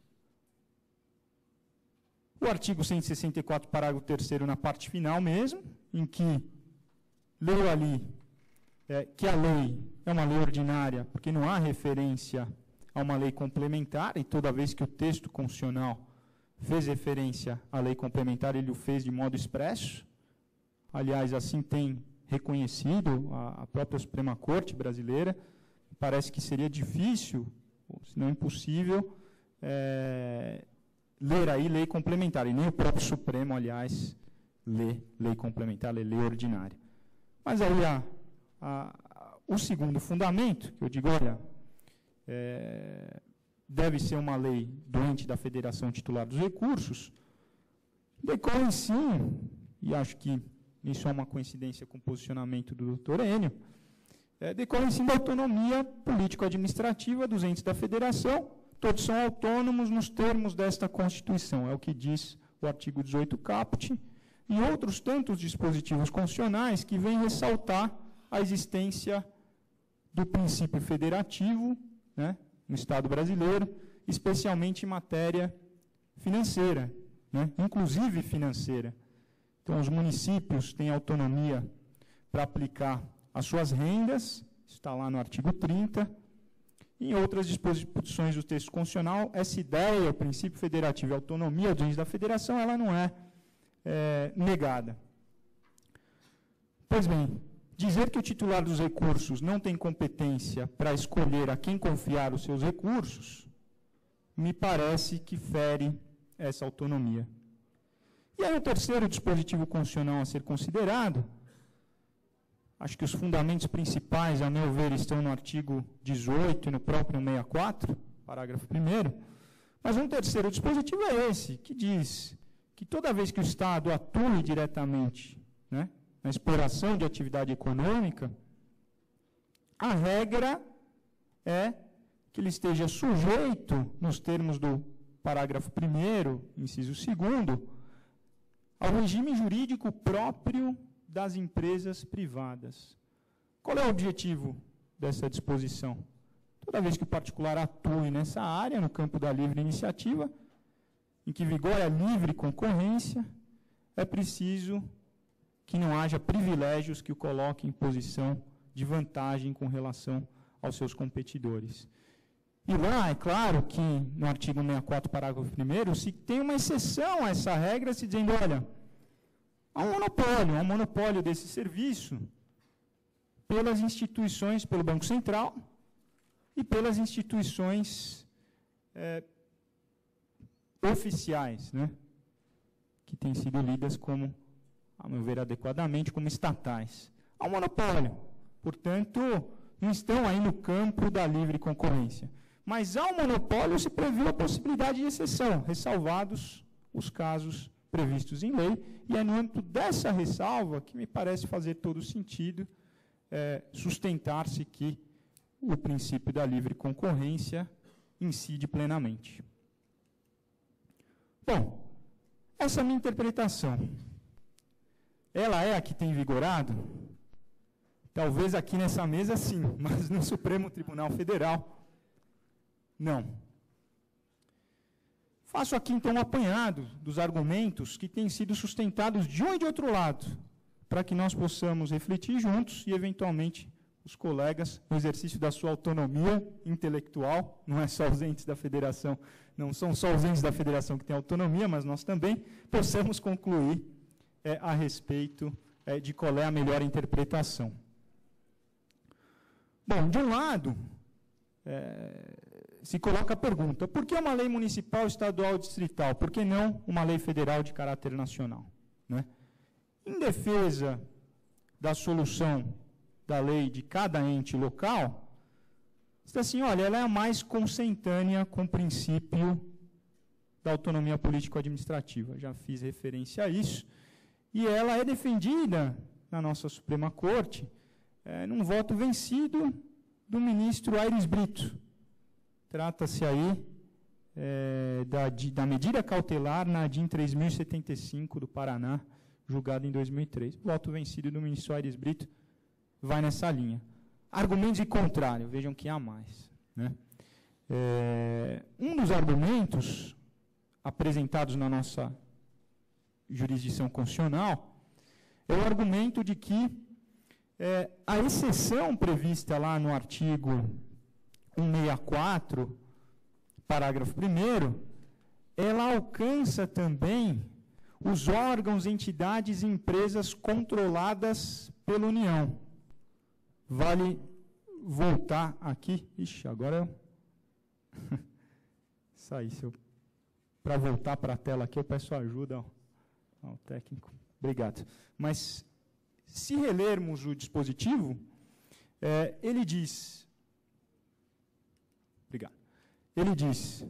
O artigo cento e sessenta e quatro, parágrafo terceiro, na parte final mesmo, em que leu ali é, que a lei é uma lei ordinária, porque não há referência a uma lei complementar, e toda vez que o texto constitucional fez referência à lei complementar, ele o fez de modo expresso. Aliás, assim tem reconhecido a, a própria Suprema Corte brasileira. Parece que seria difícil, se não impossível, é, ler aí lei complementar, e nem o próprio Supremo, aliás, lê lei complementar, lê lei ordinária. Mas aí a, a, o segundo fundamento, que eu digo, olha, é, deve ser uma lei do ente da Federação Titular dos Recursos, decorre sim, e acho que isso é uma coincidência com o posicionamento do doutor Enio, é, decorre sim da autonomia político-administrativa dos entes da Federação. Todos são autônomos nos termos desta Constituição, é o que diz o artigo dezoito caput, e outros tantos dispositivos constitucionais que vêm ressaltar a existência do princípio federativo, né, no Estado brasileiro, especialmente em matéria financeira, né, inclusive financeira. Então, os municípios têm autonomia para aplicar as suas rendas, isso está lá no artigo trinta. Em outras disposições do texto constitucional, essa ideia, o princípio federativo e a autonomia dos entes da federação, ela não é, é negada. Pois bem, dizer que o titular dos recursos não tem competência para escolher a quem confiar os seus recursos, me parece que fere essa autonomia. E aí o terceiro dispositivo constitucional a ser considerado, acho que os fundamentos principais, a meu ver, estão no artigo dezoito e no próprio sessenta e quatro, parágrafo primeiro, mas um terceiro dispositivo é esse, que diz que toda vez que o Estado atue diretamente, né, na exploração de atividade econômica, a regra é que ele esteja sujeito, nos termos do parágrafo primeiro, inciso segundo, ao regime jurídico próprio das empresas privadas. Qual é o objetivo dessa disposição? Toda vez que o particular atue nessa área, no campo da livre iniciativa, em que vigora a livre concorrência, é preciso que não haja privilégios que o coloquem em posição de vantagem com relação aos seus competidores. E lá, é claro que no artigo sessenta e quatro, parágrafo primeiro, se tem uma exceção a essa regra, se dizendo, olha, há um monopólio, há um monopólio desse serviço pelas instituições, pelo Banco Central, e pelas instituições é, oficiais, né, que têm sido lidas como, a meu ver, adequadamente, como estatais. Há um monopólio, portanto, não estão aí no campo da livre concorrência. Mas ao monopólio se previu a possibilidade de exceção, ressalvados os casos previstos em lei, e é no âmbito dessa ressalva que me parece fazer todo sentido é, sustentar-se que o princípio da livre concorrência incide plenamente. Bom, essa é a minha interpretação. Ela é a que tem vigorado? Talvez aqui nessa mesa, sim, mas no Supremo Tribunal Federal, não. Faço aqui, então, um apanhado dos argumentos que têm sido sustentados de um e de outro lado, para que nós possamos refletir juntos e, eventualmente, os colegas, no exercício da sua autonomia intelectual, não é só os entes da federação, não são só os entes da federação que têm autonomia, mas nós também possamos concluir é, a respeito é, de qual é a melhor interpretação. Bom, de um lado, é, se coloca a pergunta, por que uma lei municipal, estadual, distrital? Por que não uma lei federal de caráter nacional? Né? Em defesa da solução da lei de cada ente local, está assim, olha, ela é a mais consentânea com o princípio da autonomia político-administrativa. Já fiz referência a isso. E ela é defendida na nossa Suprema Corte é, num voto vencido do ministro Aires Brito. Trata-se aí é, da, de, da medida cautelar na D I N três mil e setenta e cinco do Paraná, julgada em dois mil e três. Voto vencido do ministro Aires Brito vai nessa linha. Argumentos em contrário, vejam que há mais. Né? É, um dos argumentos apresentados na nossa jurisdição constitucional é o argumento de que é, a exceção prevista lá no artigo cento e sessenta e quatro, parágrafo primeiro, ela alcança também os órgãos, entidades e empresas controladas pela União. Vale voltar aqui. Ixi, agora eu saí. Para voltar para a tela aqui, eu peço ajuda ao, ao técnico. Obrigado. Mas, se relermos o dispositivo, é, ele diz... Obrigado. Ele diz,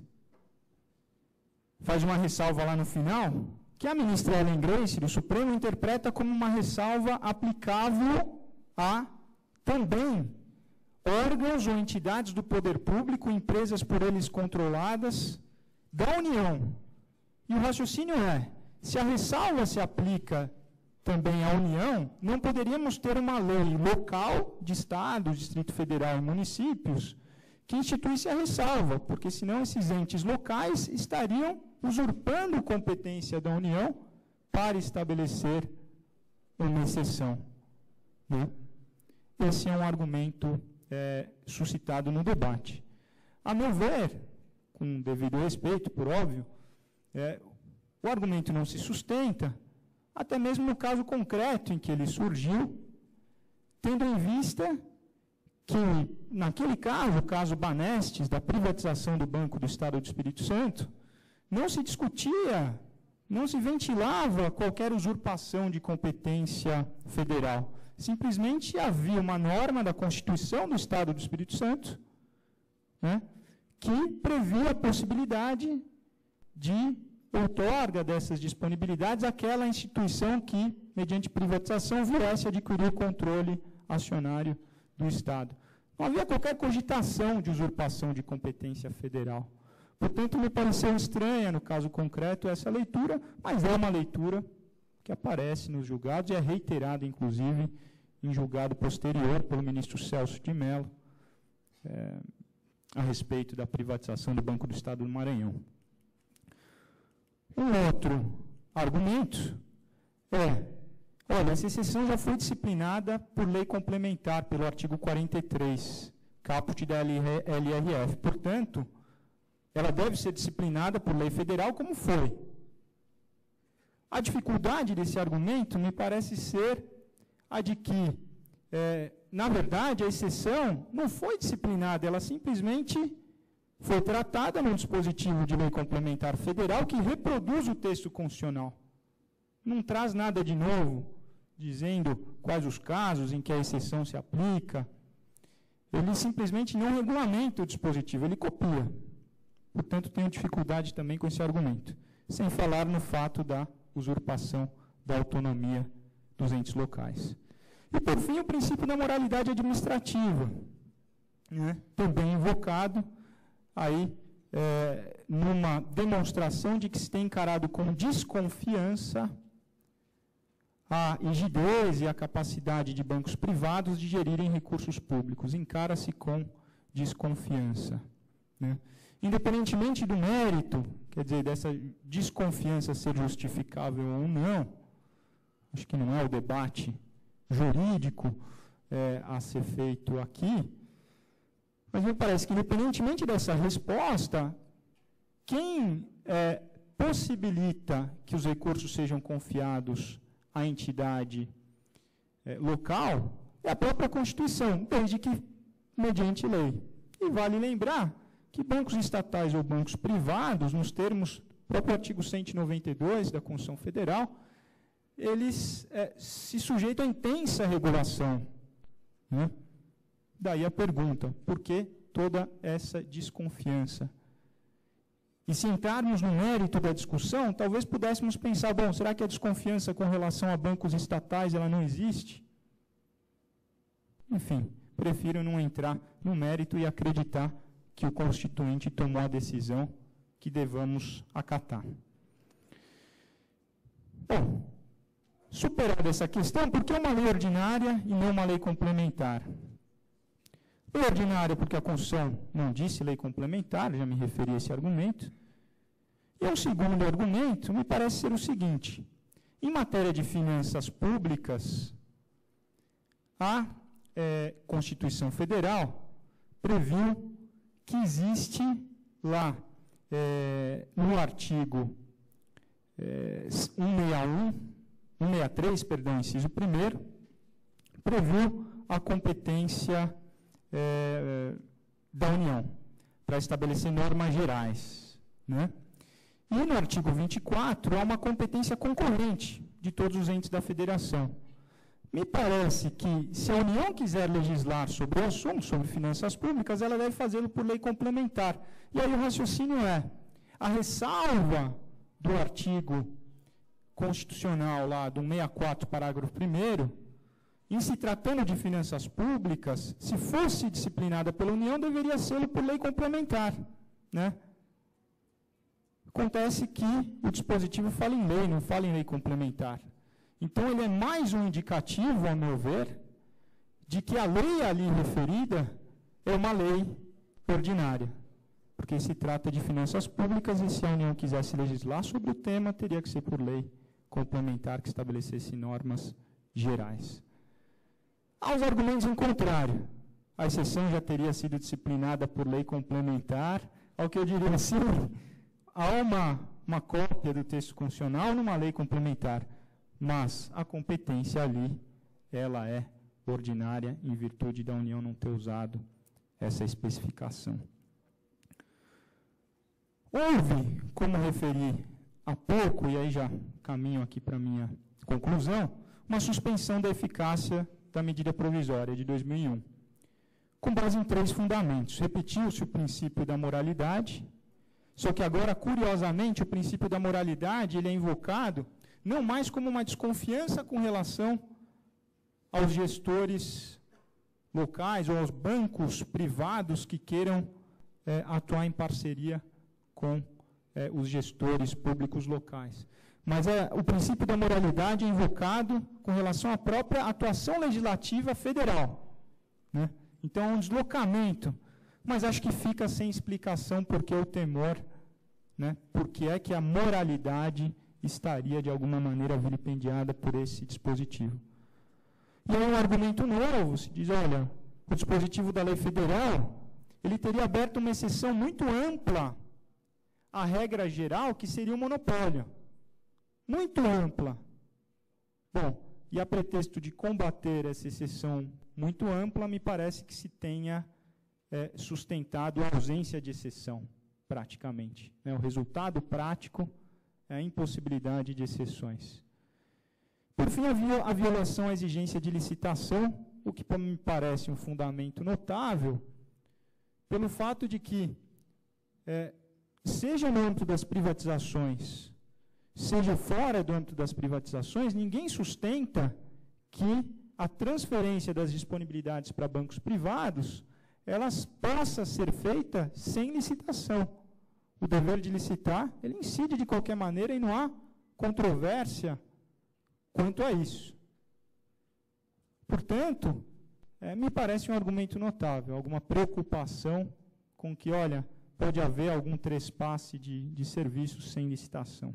faz uma ressalva lá no final, que a ministra Ellen Grace, do Supremo, interpreta como uma ressalva aplicável a também órgãos ou entidades do poder público, empresas por eles controladas, da União. E o raciocínio é, se a ressalva se aplica também à União, não poderíamos ter uma lei local de Estado, Distrito Federal e municípios que instituísse a ressalva, porque senão esses entes locais estariam usurpando competência da União para estabelecer uma exceção. Né? Esse é um argumento é, suscitado no debate. A meu ver, com devido respeito, por óbvio, é, o argumento não se sustenta, até mesmo no caso concreto em que ele surgiu, tendo em vista que, naquele caso, o caso Banestes, da privatização do Banco do Estado do Espírito Santo, não se discutia, não se ventilava qualquer usurpação de competência federal. Simplesmente havia uma norma da Constituição do Estado do Espírito Santo, né, que previa a possibilidade de outorga dessas disponibilidades àquela instituição que, mediante privatização, viesse a adquirir o controle acionário do Estado. Não havia qualquer cogitação de usurpação de competência federal. Portanto, me pareceu estranha, no caso concreto, essa leitura, mas é uma leitura que aparece nos julgados e é reiterada, inclusive, em julgado posterior pelo ministro Celso de Mello, é, a respeito da privatização do Banco do Estado do Maranhão. Um outro argumento é, olha, essa exceção já foi disciplinada por lei complementar, pelo artigo quarenta e três, caput da L R F. Portanto, ela deve ser disciplinada por lei federal, como foi. A dificuldade desse argumento me parece ser a de que, é, na verdade, a exceção não foi disciplinada, ela simplesmente foi tratada num dispositivo de lei complementar federal que reproduz o texto constitucional. Não traz nada de novo, dizendo quais os casos em que a exceção se aplica. Ele simplesmente não regulamenta o dispositivo, ele copia. Portanto, tenho dificuldade também com esse argumento. Sem falar no fato da usurpação da autonomia dos entes locais. E, por fim, o princípio da moralidade administrativa, né? Também invocado aí é, numa demonstração de que se tem encarado com desconfiança a rigidez e a capacidade de bancos privados de gerirem recursos públicos. Encara-se com desconfiança, né? Independentemente do mérito, quer dizer, dessa desconfiança ser justificável ou não, acho que não é o debate jurídico é, a ser feito aqui, mas me parece que, independentemente dessa resposta, quem é, possibilita que os recursos sejam confiados à entidade é, local é a própria Constituição, desde que mediante lei. E vale lembrar que bancos estatais ou bancos privados, nos termos do próprio artigo cento e noventa e dois da Constituição Federal, eles é, se sujeitam a intensa regulação, né? Daí a pergunta, por que toda essa desconfiança? E se entrarmos no mérito da discussão, talvez pudéssemos pensar, bom, será que a desconfiança com relação a bancos estatais ela não existe? Enfim, prefiro não entrar no mérito e acreditar que o Constituinte tomou a decisão que devamos acatar. Bom, superada essa questão, por que uma lei ordinária e não uma lei complementar? Lei ordinária porque a Constituição não disse lei complementar, já me referi a esse argumento. E um segundo argumento me parece ser o seguinte: em matéria de finanças públicas, a é, Constituição Federal previu que existe lá, é, no artigo é, cento e sessenta e um, cento e sessenta e três, perdão, inciso primeiro, previu a competência é, da União para estabelecer normas gerais, né? E no artigo vinte e quatro há uma competência concorrente de todos os entes da federação. Me parece que, se a União quiser legislar sobre o assunto, sobre finanças públicas, ela deve fazê-lo por lei complementar. E aí o raciocínio é, a ressalva do artigo constitucional lá do sessenta e quatro, parágrafo primeiro, em se tratando de finanças públicas, se fosse disciplinada pela União, deveria ser por lei complementar, né? Acontece que o dispositivo fala em lei, não fala em lei complementar. Então, ele é mais um indicativo, a meu ver, de que a lei ali referida é uma lei ordinária, porque se trata de finanças públicas e se a União quisesse legislar sobre o tema, teria que ser por lei complementar que estabelecesse normas gerais. Há os argumentos em contrário. A exceção já teria sido disciplinada por lei complementar, ao que eu diria assim, há uma, uma cópia do texto constitucional numa lei complementar, mas a competência ali, ela é ordinária, em virtude da União não ter usado essa especificação. Houve, como referi há pouco, e aí já caminho aqui para a minha conclusão, uma suspensão da eficácia da medida provisória de dois mil e um, com base em três fundamentos. Repetiu-se o princípio da moralidade, só que agora, curiosamente, o princípio da moralidade ele é invocado não mais como uma desconfiança com relação aos gestores locais ou aos bancos privados que queiram é, atuar em parceria com é, os gestores públicos locais. Mas é, o princípio da moralidade é invocado com relação à própria atuação legislativa federal, né? Então, é um deslocamento, mas acho que fica sem explicação porque o temor, né? Porque é que a moralidade estaria, de alguma maneira, vilipendiada por esse dispositivo. E aí um argumento novo, se diz, olha, o dispositivo da lei federal, ele teria aberto uma exceção muito ampla à regra geral, que seria o monopólio. Muito ampla. Bom, E a pretexto de combater essa exceção muito ampla, me parece que se tenha é, sustentado a ausência de exceção, praticamente. Né? O resultado prático é a impossibilidade de exceções. Por fim, havia a violação à exigência de licitação, o que me parece um fundamento notável, pelo fato de que, é, seja no âmbito das privatizações, seja fora do âmbito das privatizações, ninguém sustenta que a transferência das disponibilidades para bancos privados, elas possa ser feita sem licitação. O dever de licitar, ele incide de qualquer maneira e não há controvérsia quanto a isso. Portanto, é, me parece um argumento notável, alguma preocupação com que, olha, pode haver algum trespasse de, de serviços sem licitação.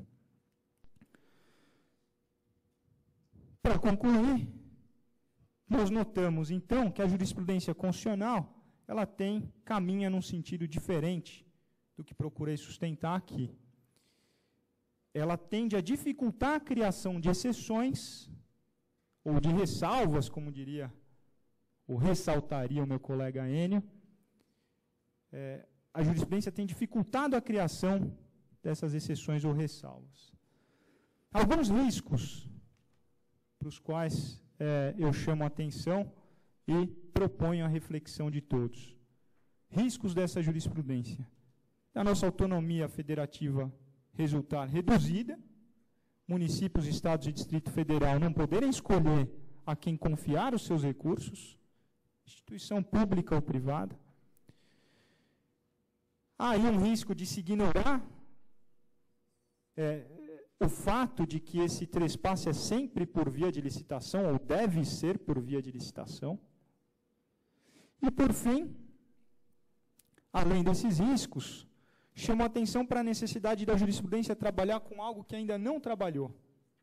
Para concluir, nós notamos, então, que a jurisprudência constitucional ela tem, caminha num sentido diferente do que procurei sustentar aqui. Ela tende a dificultar a criação de exceções, ou de ressalvas, como diria, ou ressaltaria o meu colega Enio. É, a jurisprudência tem dificultado a criação dessas exceções ou ressalvas. Alguns riscos para os quais é, eu chamo a atenção e proponho a reflexão de todos. Riscos dessa jurisprudência. Da nossa autonomia federativa resultar reduzida, municípios, estados e Distrito Federal não poderem escolher a quem confiar os seus recursos, instituição pública ou privada. Há aí um risco de se ignorar é, o fato de que esse trespasse é sempre por via de licitação, ou deve ser por via de licitação. E, por fim, além desses riscos, chamo a atenção para a necessidade da jurisprudência trabalhar com algo que ainda não trabalhou,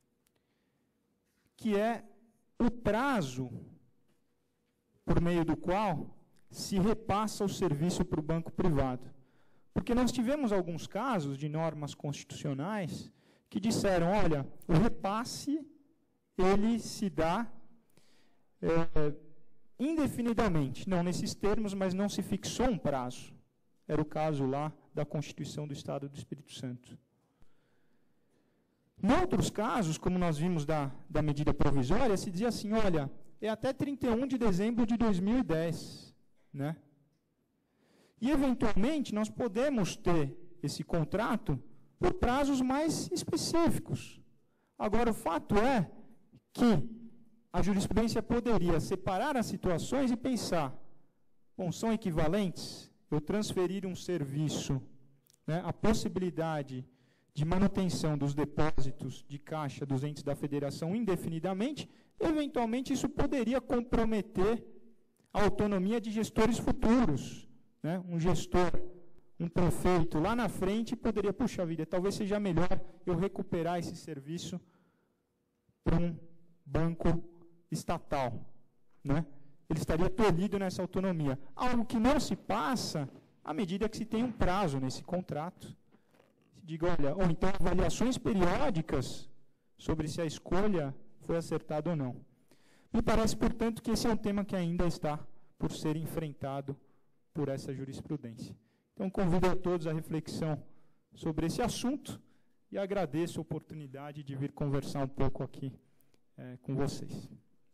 que é o prazo por meio do qual se repassa o serviço para o banco privado. Porque nós tivemos alguns casos de normas constitucionais que disseram, olha, o repasse, ele se dá é, indefinidamente, não nesses termos, mas não se fixou um prazo. Era o caso lá da Constituição do Estado do Espírito Santo. Em outros casos, como nós vimos da, da medida provisória, se dizia assim, olha, é até trinta e um de dezembro de dois mil e dez, né? E, eventualmente, nós podemos ter esse contrato por prazos mais específicos. Agora, o fato é que a jurisprudência poderia separar as situações e pensar, bom, são equivalentes? Eu transferir um serviço, né, a possibilidade de manutenção dos depósitos de caixa dos entes da federação indefinidamente, eventualmente isso poderia comprometer a autonomia de gestores futuros. Né? Um gestor, um prefeito lá na frente poderia, puxa vida, talvez seja melhor eu recuperar esse serviço para um banco estatal, né? Ele estaria tolhido nessa autonomia. Algo que não se passa à medida que se tem um prazo nesse contrato. Se diga, olha, ou então avaliações periódicas sobre se a escolha foi acertada ou não. Me parece, portanto, que esse é um tema que ainda está por ser enfrentado por essa jurisprudência. Então, convido a todos à reflexão sobre esse assunto e agradeço a oportunidade de vir conversar um pouco aqui é, com vocês.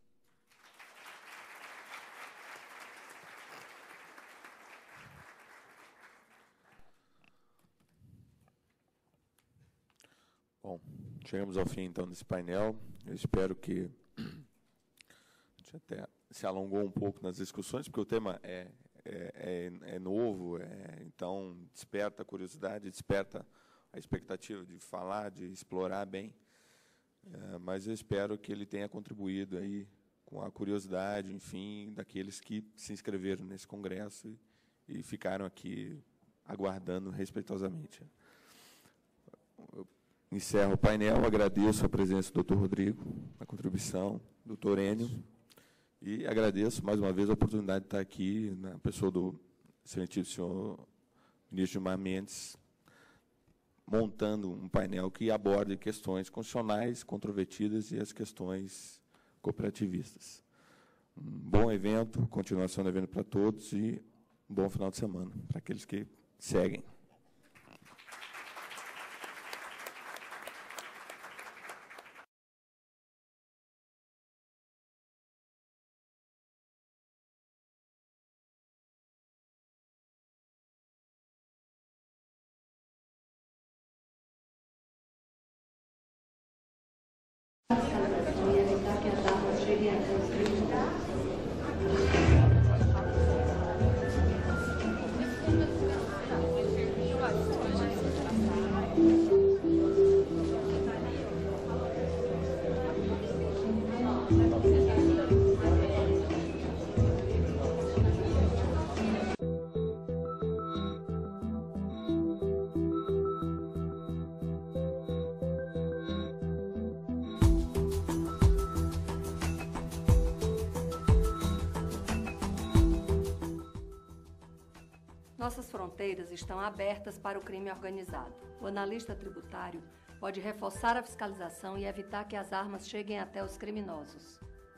Bom, chegamos ao fim, então, desse painel. Eu espero que a gente até se alongou um pouco nas discussões, porque o tema é, é, é, é novo, é, então desperta a curiosidade, desperta a expectativa de falar, de explorar bem, é, mas eu espero que ele tenha contribuído aí com a curiosidade, enfim, daqueles que se inscreveram nesse congresso e, e ficaram aqui aguardando respeitosamente. Eu encerro o painel, agradeço a presença do doutor Rodrigo, a contribuição, doutor Enio, e agradeço mais uma vez a oportunidade de estar aqui, na pessoa do excelentíssimo senhor ministro Gilmar Mendes, montando um painel que aborde questões constitucionais, controvertidas e as questões cooperativistas. Um bom evento, continuação do evento para todos e um bom final de semana para aqueles que seguem. Nossas fronteiras estão abertas para o crime organizado. O analista tributário pode reforçar a fiscalização e evitar que as armas cheguem até os criminosos.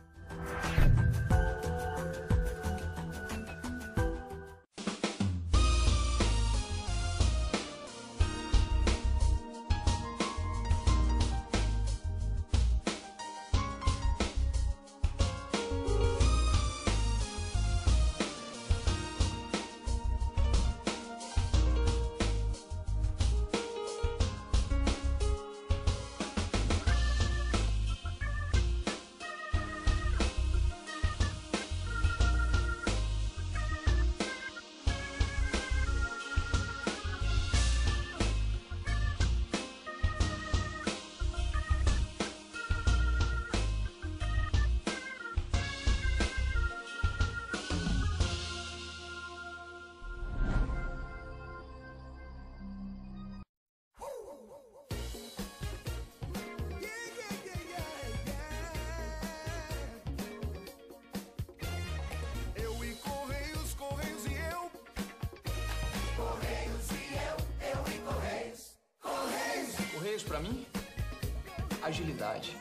Para mim, agilidade.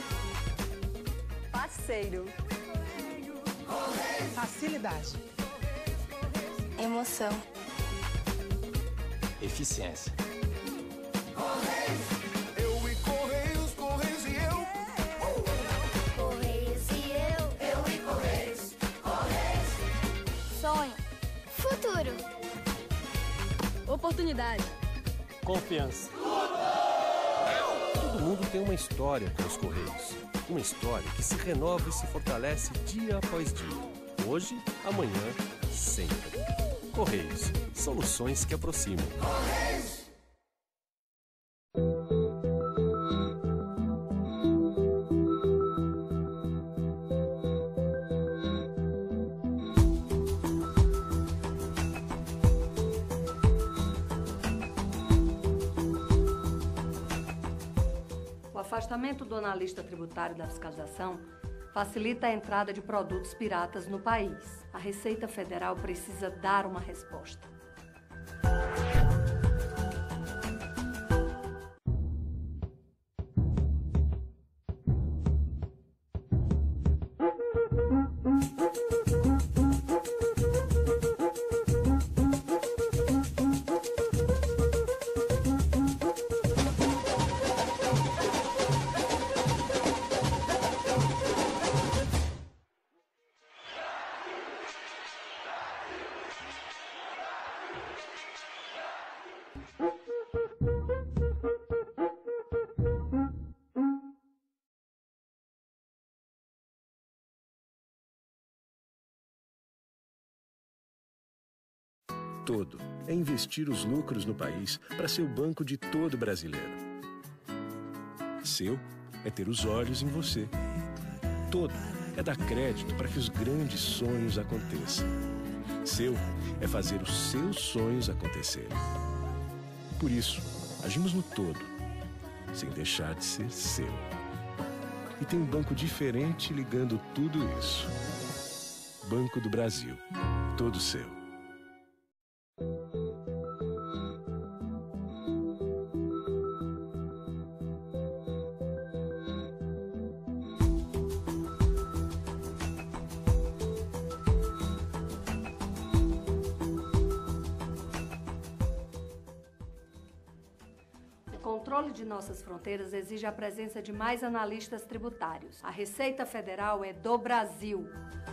Parceiro. Facilidade. Emoção. Eficiência. Eu e Correios, Correios e eu. Correios e eu. Eu e Correios. Correios. Sonho. Futuro. Oportunidade. Confiança. Todo mundo tem uma história com os Correios. Uma história que se renova e se fortalece dia após dia. Hoje, amanhã, sempre. Correios. Soluções que aproximam. Correios! O afastamento do analista tributário da fiscalização facilita a entrada de produtos piratas no país. A Receita Federal precisa dar uma resposta. Todo é investir os lucros no país para ser o banco de todo brasileiro. Seu é ter os olhos em você. Todo é dar crédito para que os grandes sonhos aconteçam. Seu é fazer os seus sonhos acontecerem. Por isso, agimos no todo, sem deixar de ser seu. E tem um banco diferente ligando tudo isso. Banco do Brasil. Todo seu. controle de nossas fronteiras exige a presença de mais analistas tributários. A Receita Federal é do Brasil.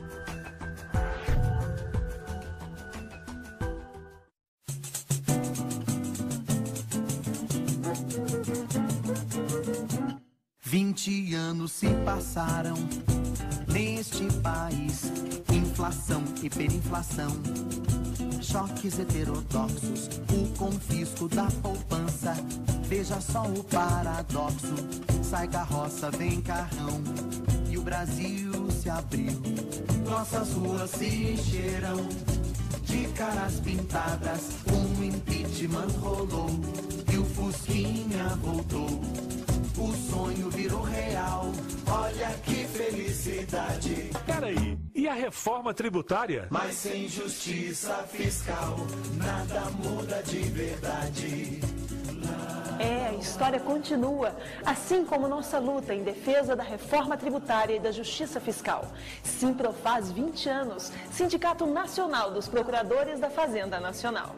Vinte anos se passaram neste país, inflação, hiperinflação, choques heterodoxos, o confisco da poupança. Veja só o paradoxo, sai carroça, vem carrão, e o Brasil se abriu. Nossas ruas se encheram de caras pintadas, um impeachment rolou, e o Fusquinha voltou. O sonho virou real, olha que felicidade. Peraí, e a reforma tributária? Mas sem justiça fiscal, nada muda de verdade. É, a história continua, assim como nossa luta em defesa da reforma tributária e da justiça fiscal. Simpro faz vinte anos, Sindicato Nacional dos Procuradores da Fazenda Nacional.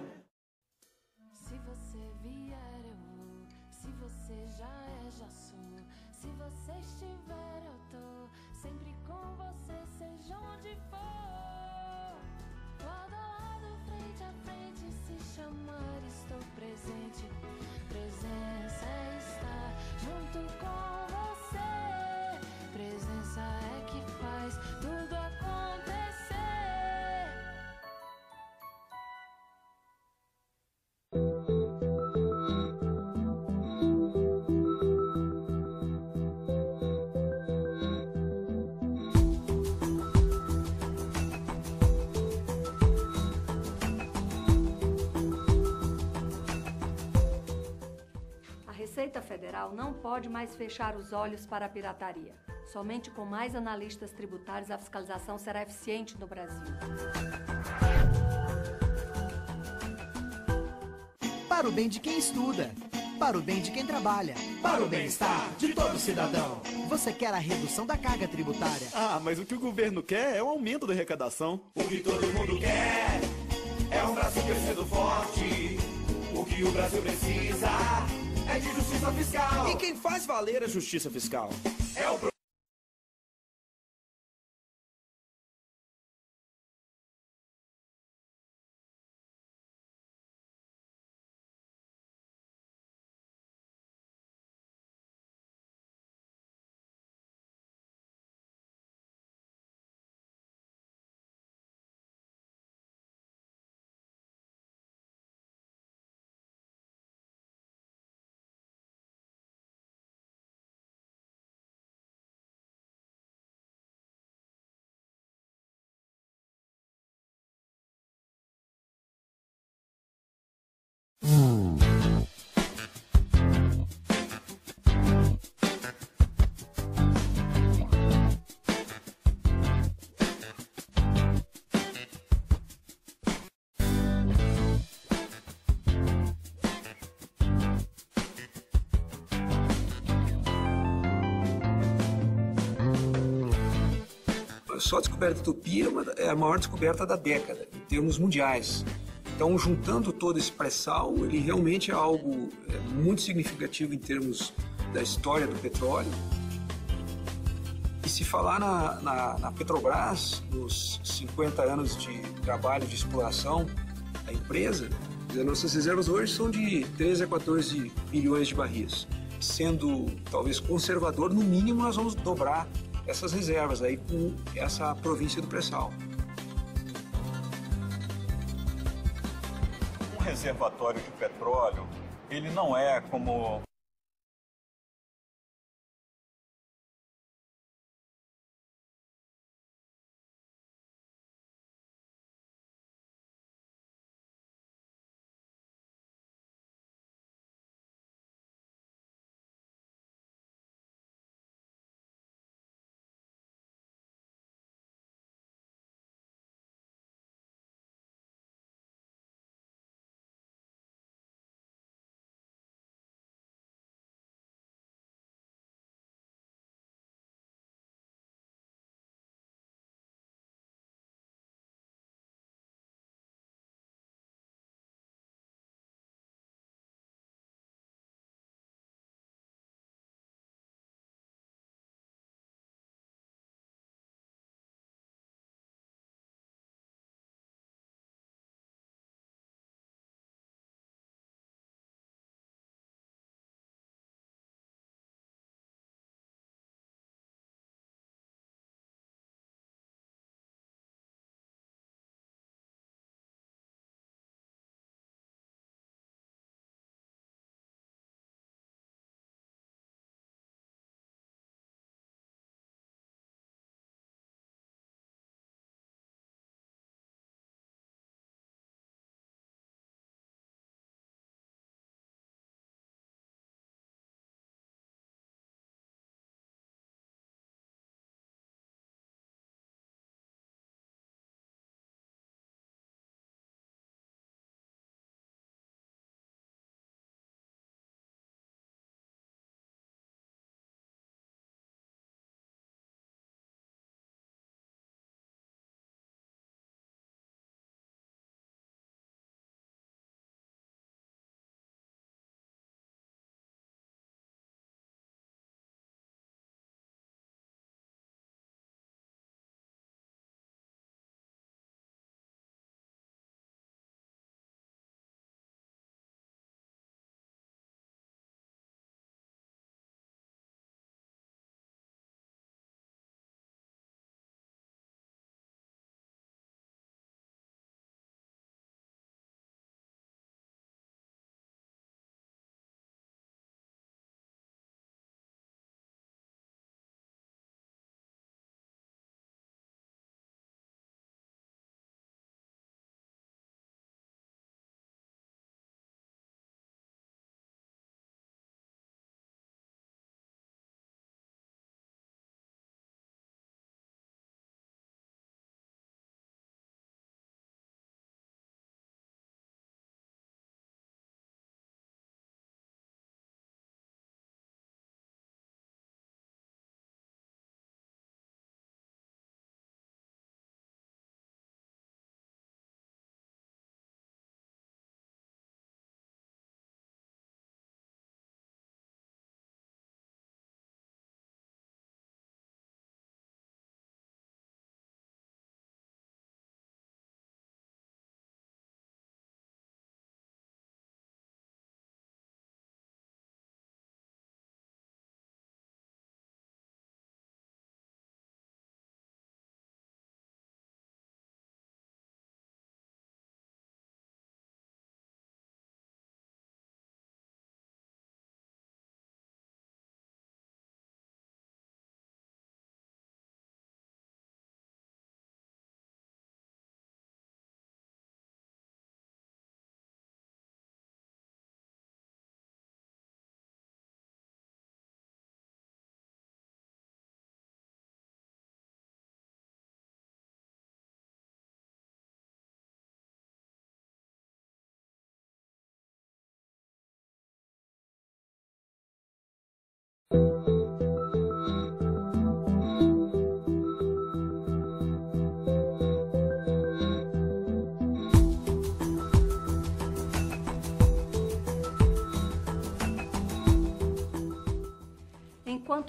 A Receita Federal não pode mais fechar os olhos para a pirataria. Somente com mais analistas tributários a fiscalização será eficiente no Brasil. Para o bem de quem estuda, para o bem de quem trabalha, para o bem-estar de todo cidadão. Você quer a redução da carga tributária? Ah, mas o que o governo quer é o aumento da arrecadação. O que todo mundo quer é um Brasil crescendo forte. O que o Brasil precisa é de justiça fiscal. E quem faz valer a justiça fiscal? É o Só a descoberta de Tupi é, uma, é a maior descoberta da década, em termos mundiais. Então, juntando todo esse pré-sal, ele realmente é algo é, muito significativo em termos da história do petróleo. E se falar na, na, na Petrobras, nos cinquenta anos de trabalho de exploração da empresa, as nossas reservas hoje são de treze a quatorze bilhões de barris. Sendo talvez conservador, no mínimo nós vamos dobrar essas reservas aí com essa província do pré-sal. Um reservatório de petróleo, ele não é como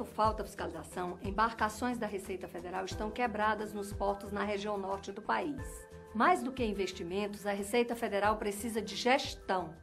Enquanto falta fiscalização, embarcações da Receita Federal estão quebradas nos portos na região norte do país. Mais do que investimentos, a Receita Federal precisa de gestão.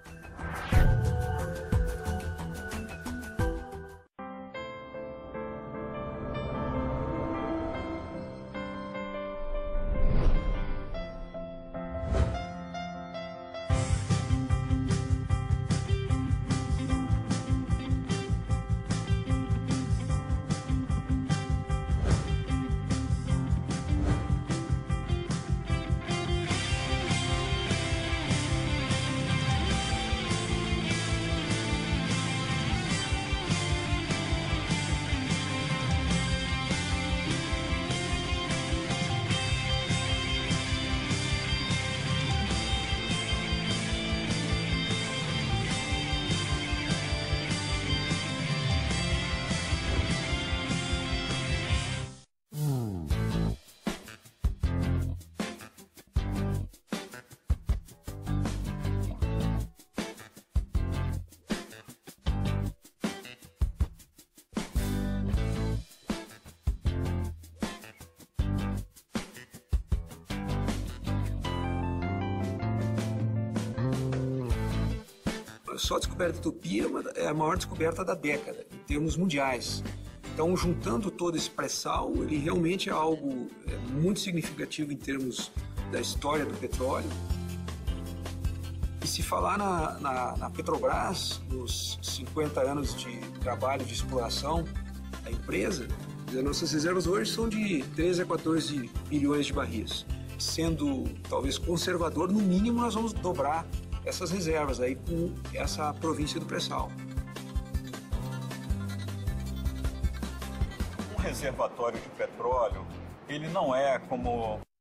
Só a descoberta da Tupi é a maior descoberta da década, em termos mundiais. Então, juntando todo esse pré-sal, ele realmente é algo é, muito significativo em termos da história do petróleo. E se falar na, na, na Petrobras, nos cinquenta anos de trabalho de exploração da empresa, as nossas reservas hoje são de treze a quatorze bilhões de barris. Sendo talvez conservador, no mínimo nós vamos dobrar essas reservas aí com essa província do pré-sal. Um reservatório de petróleo, ele não é como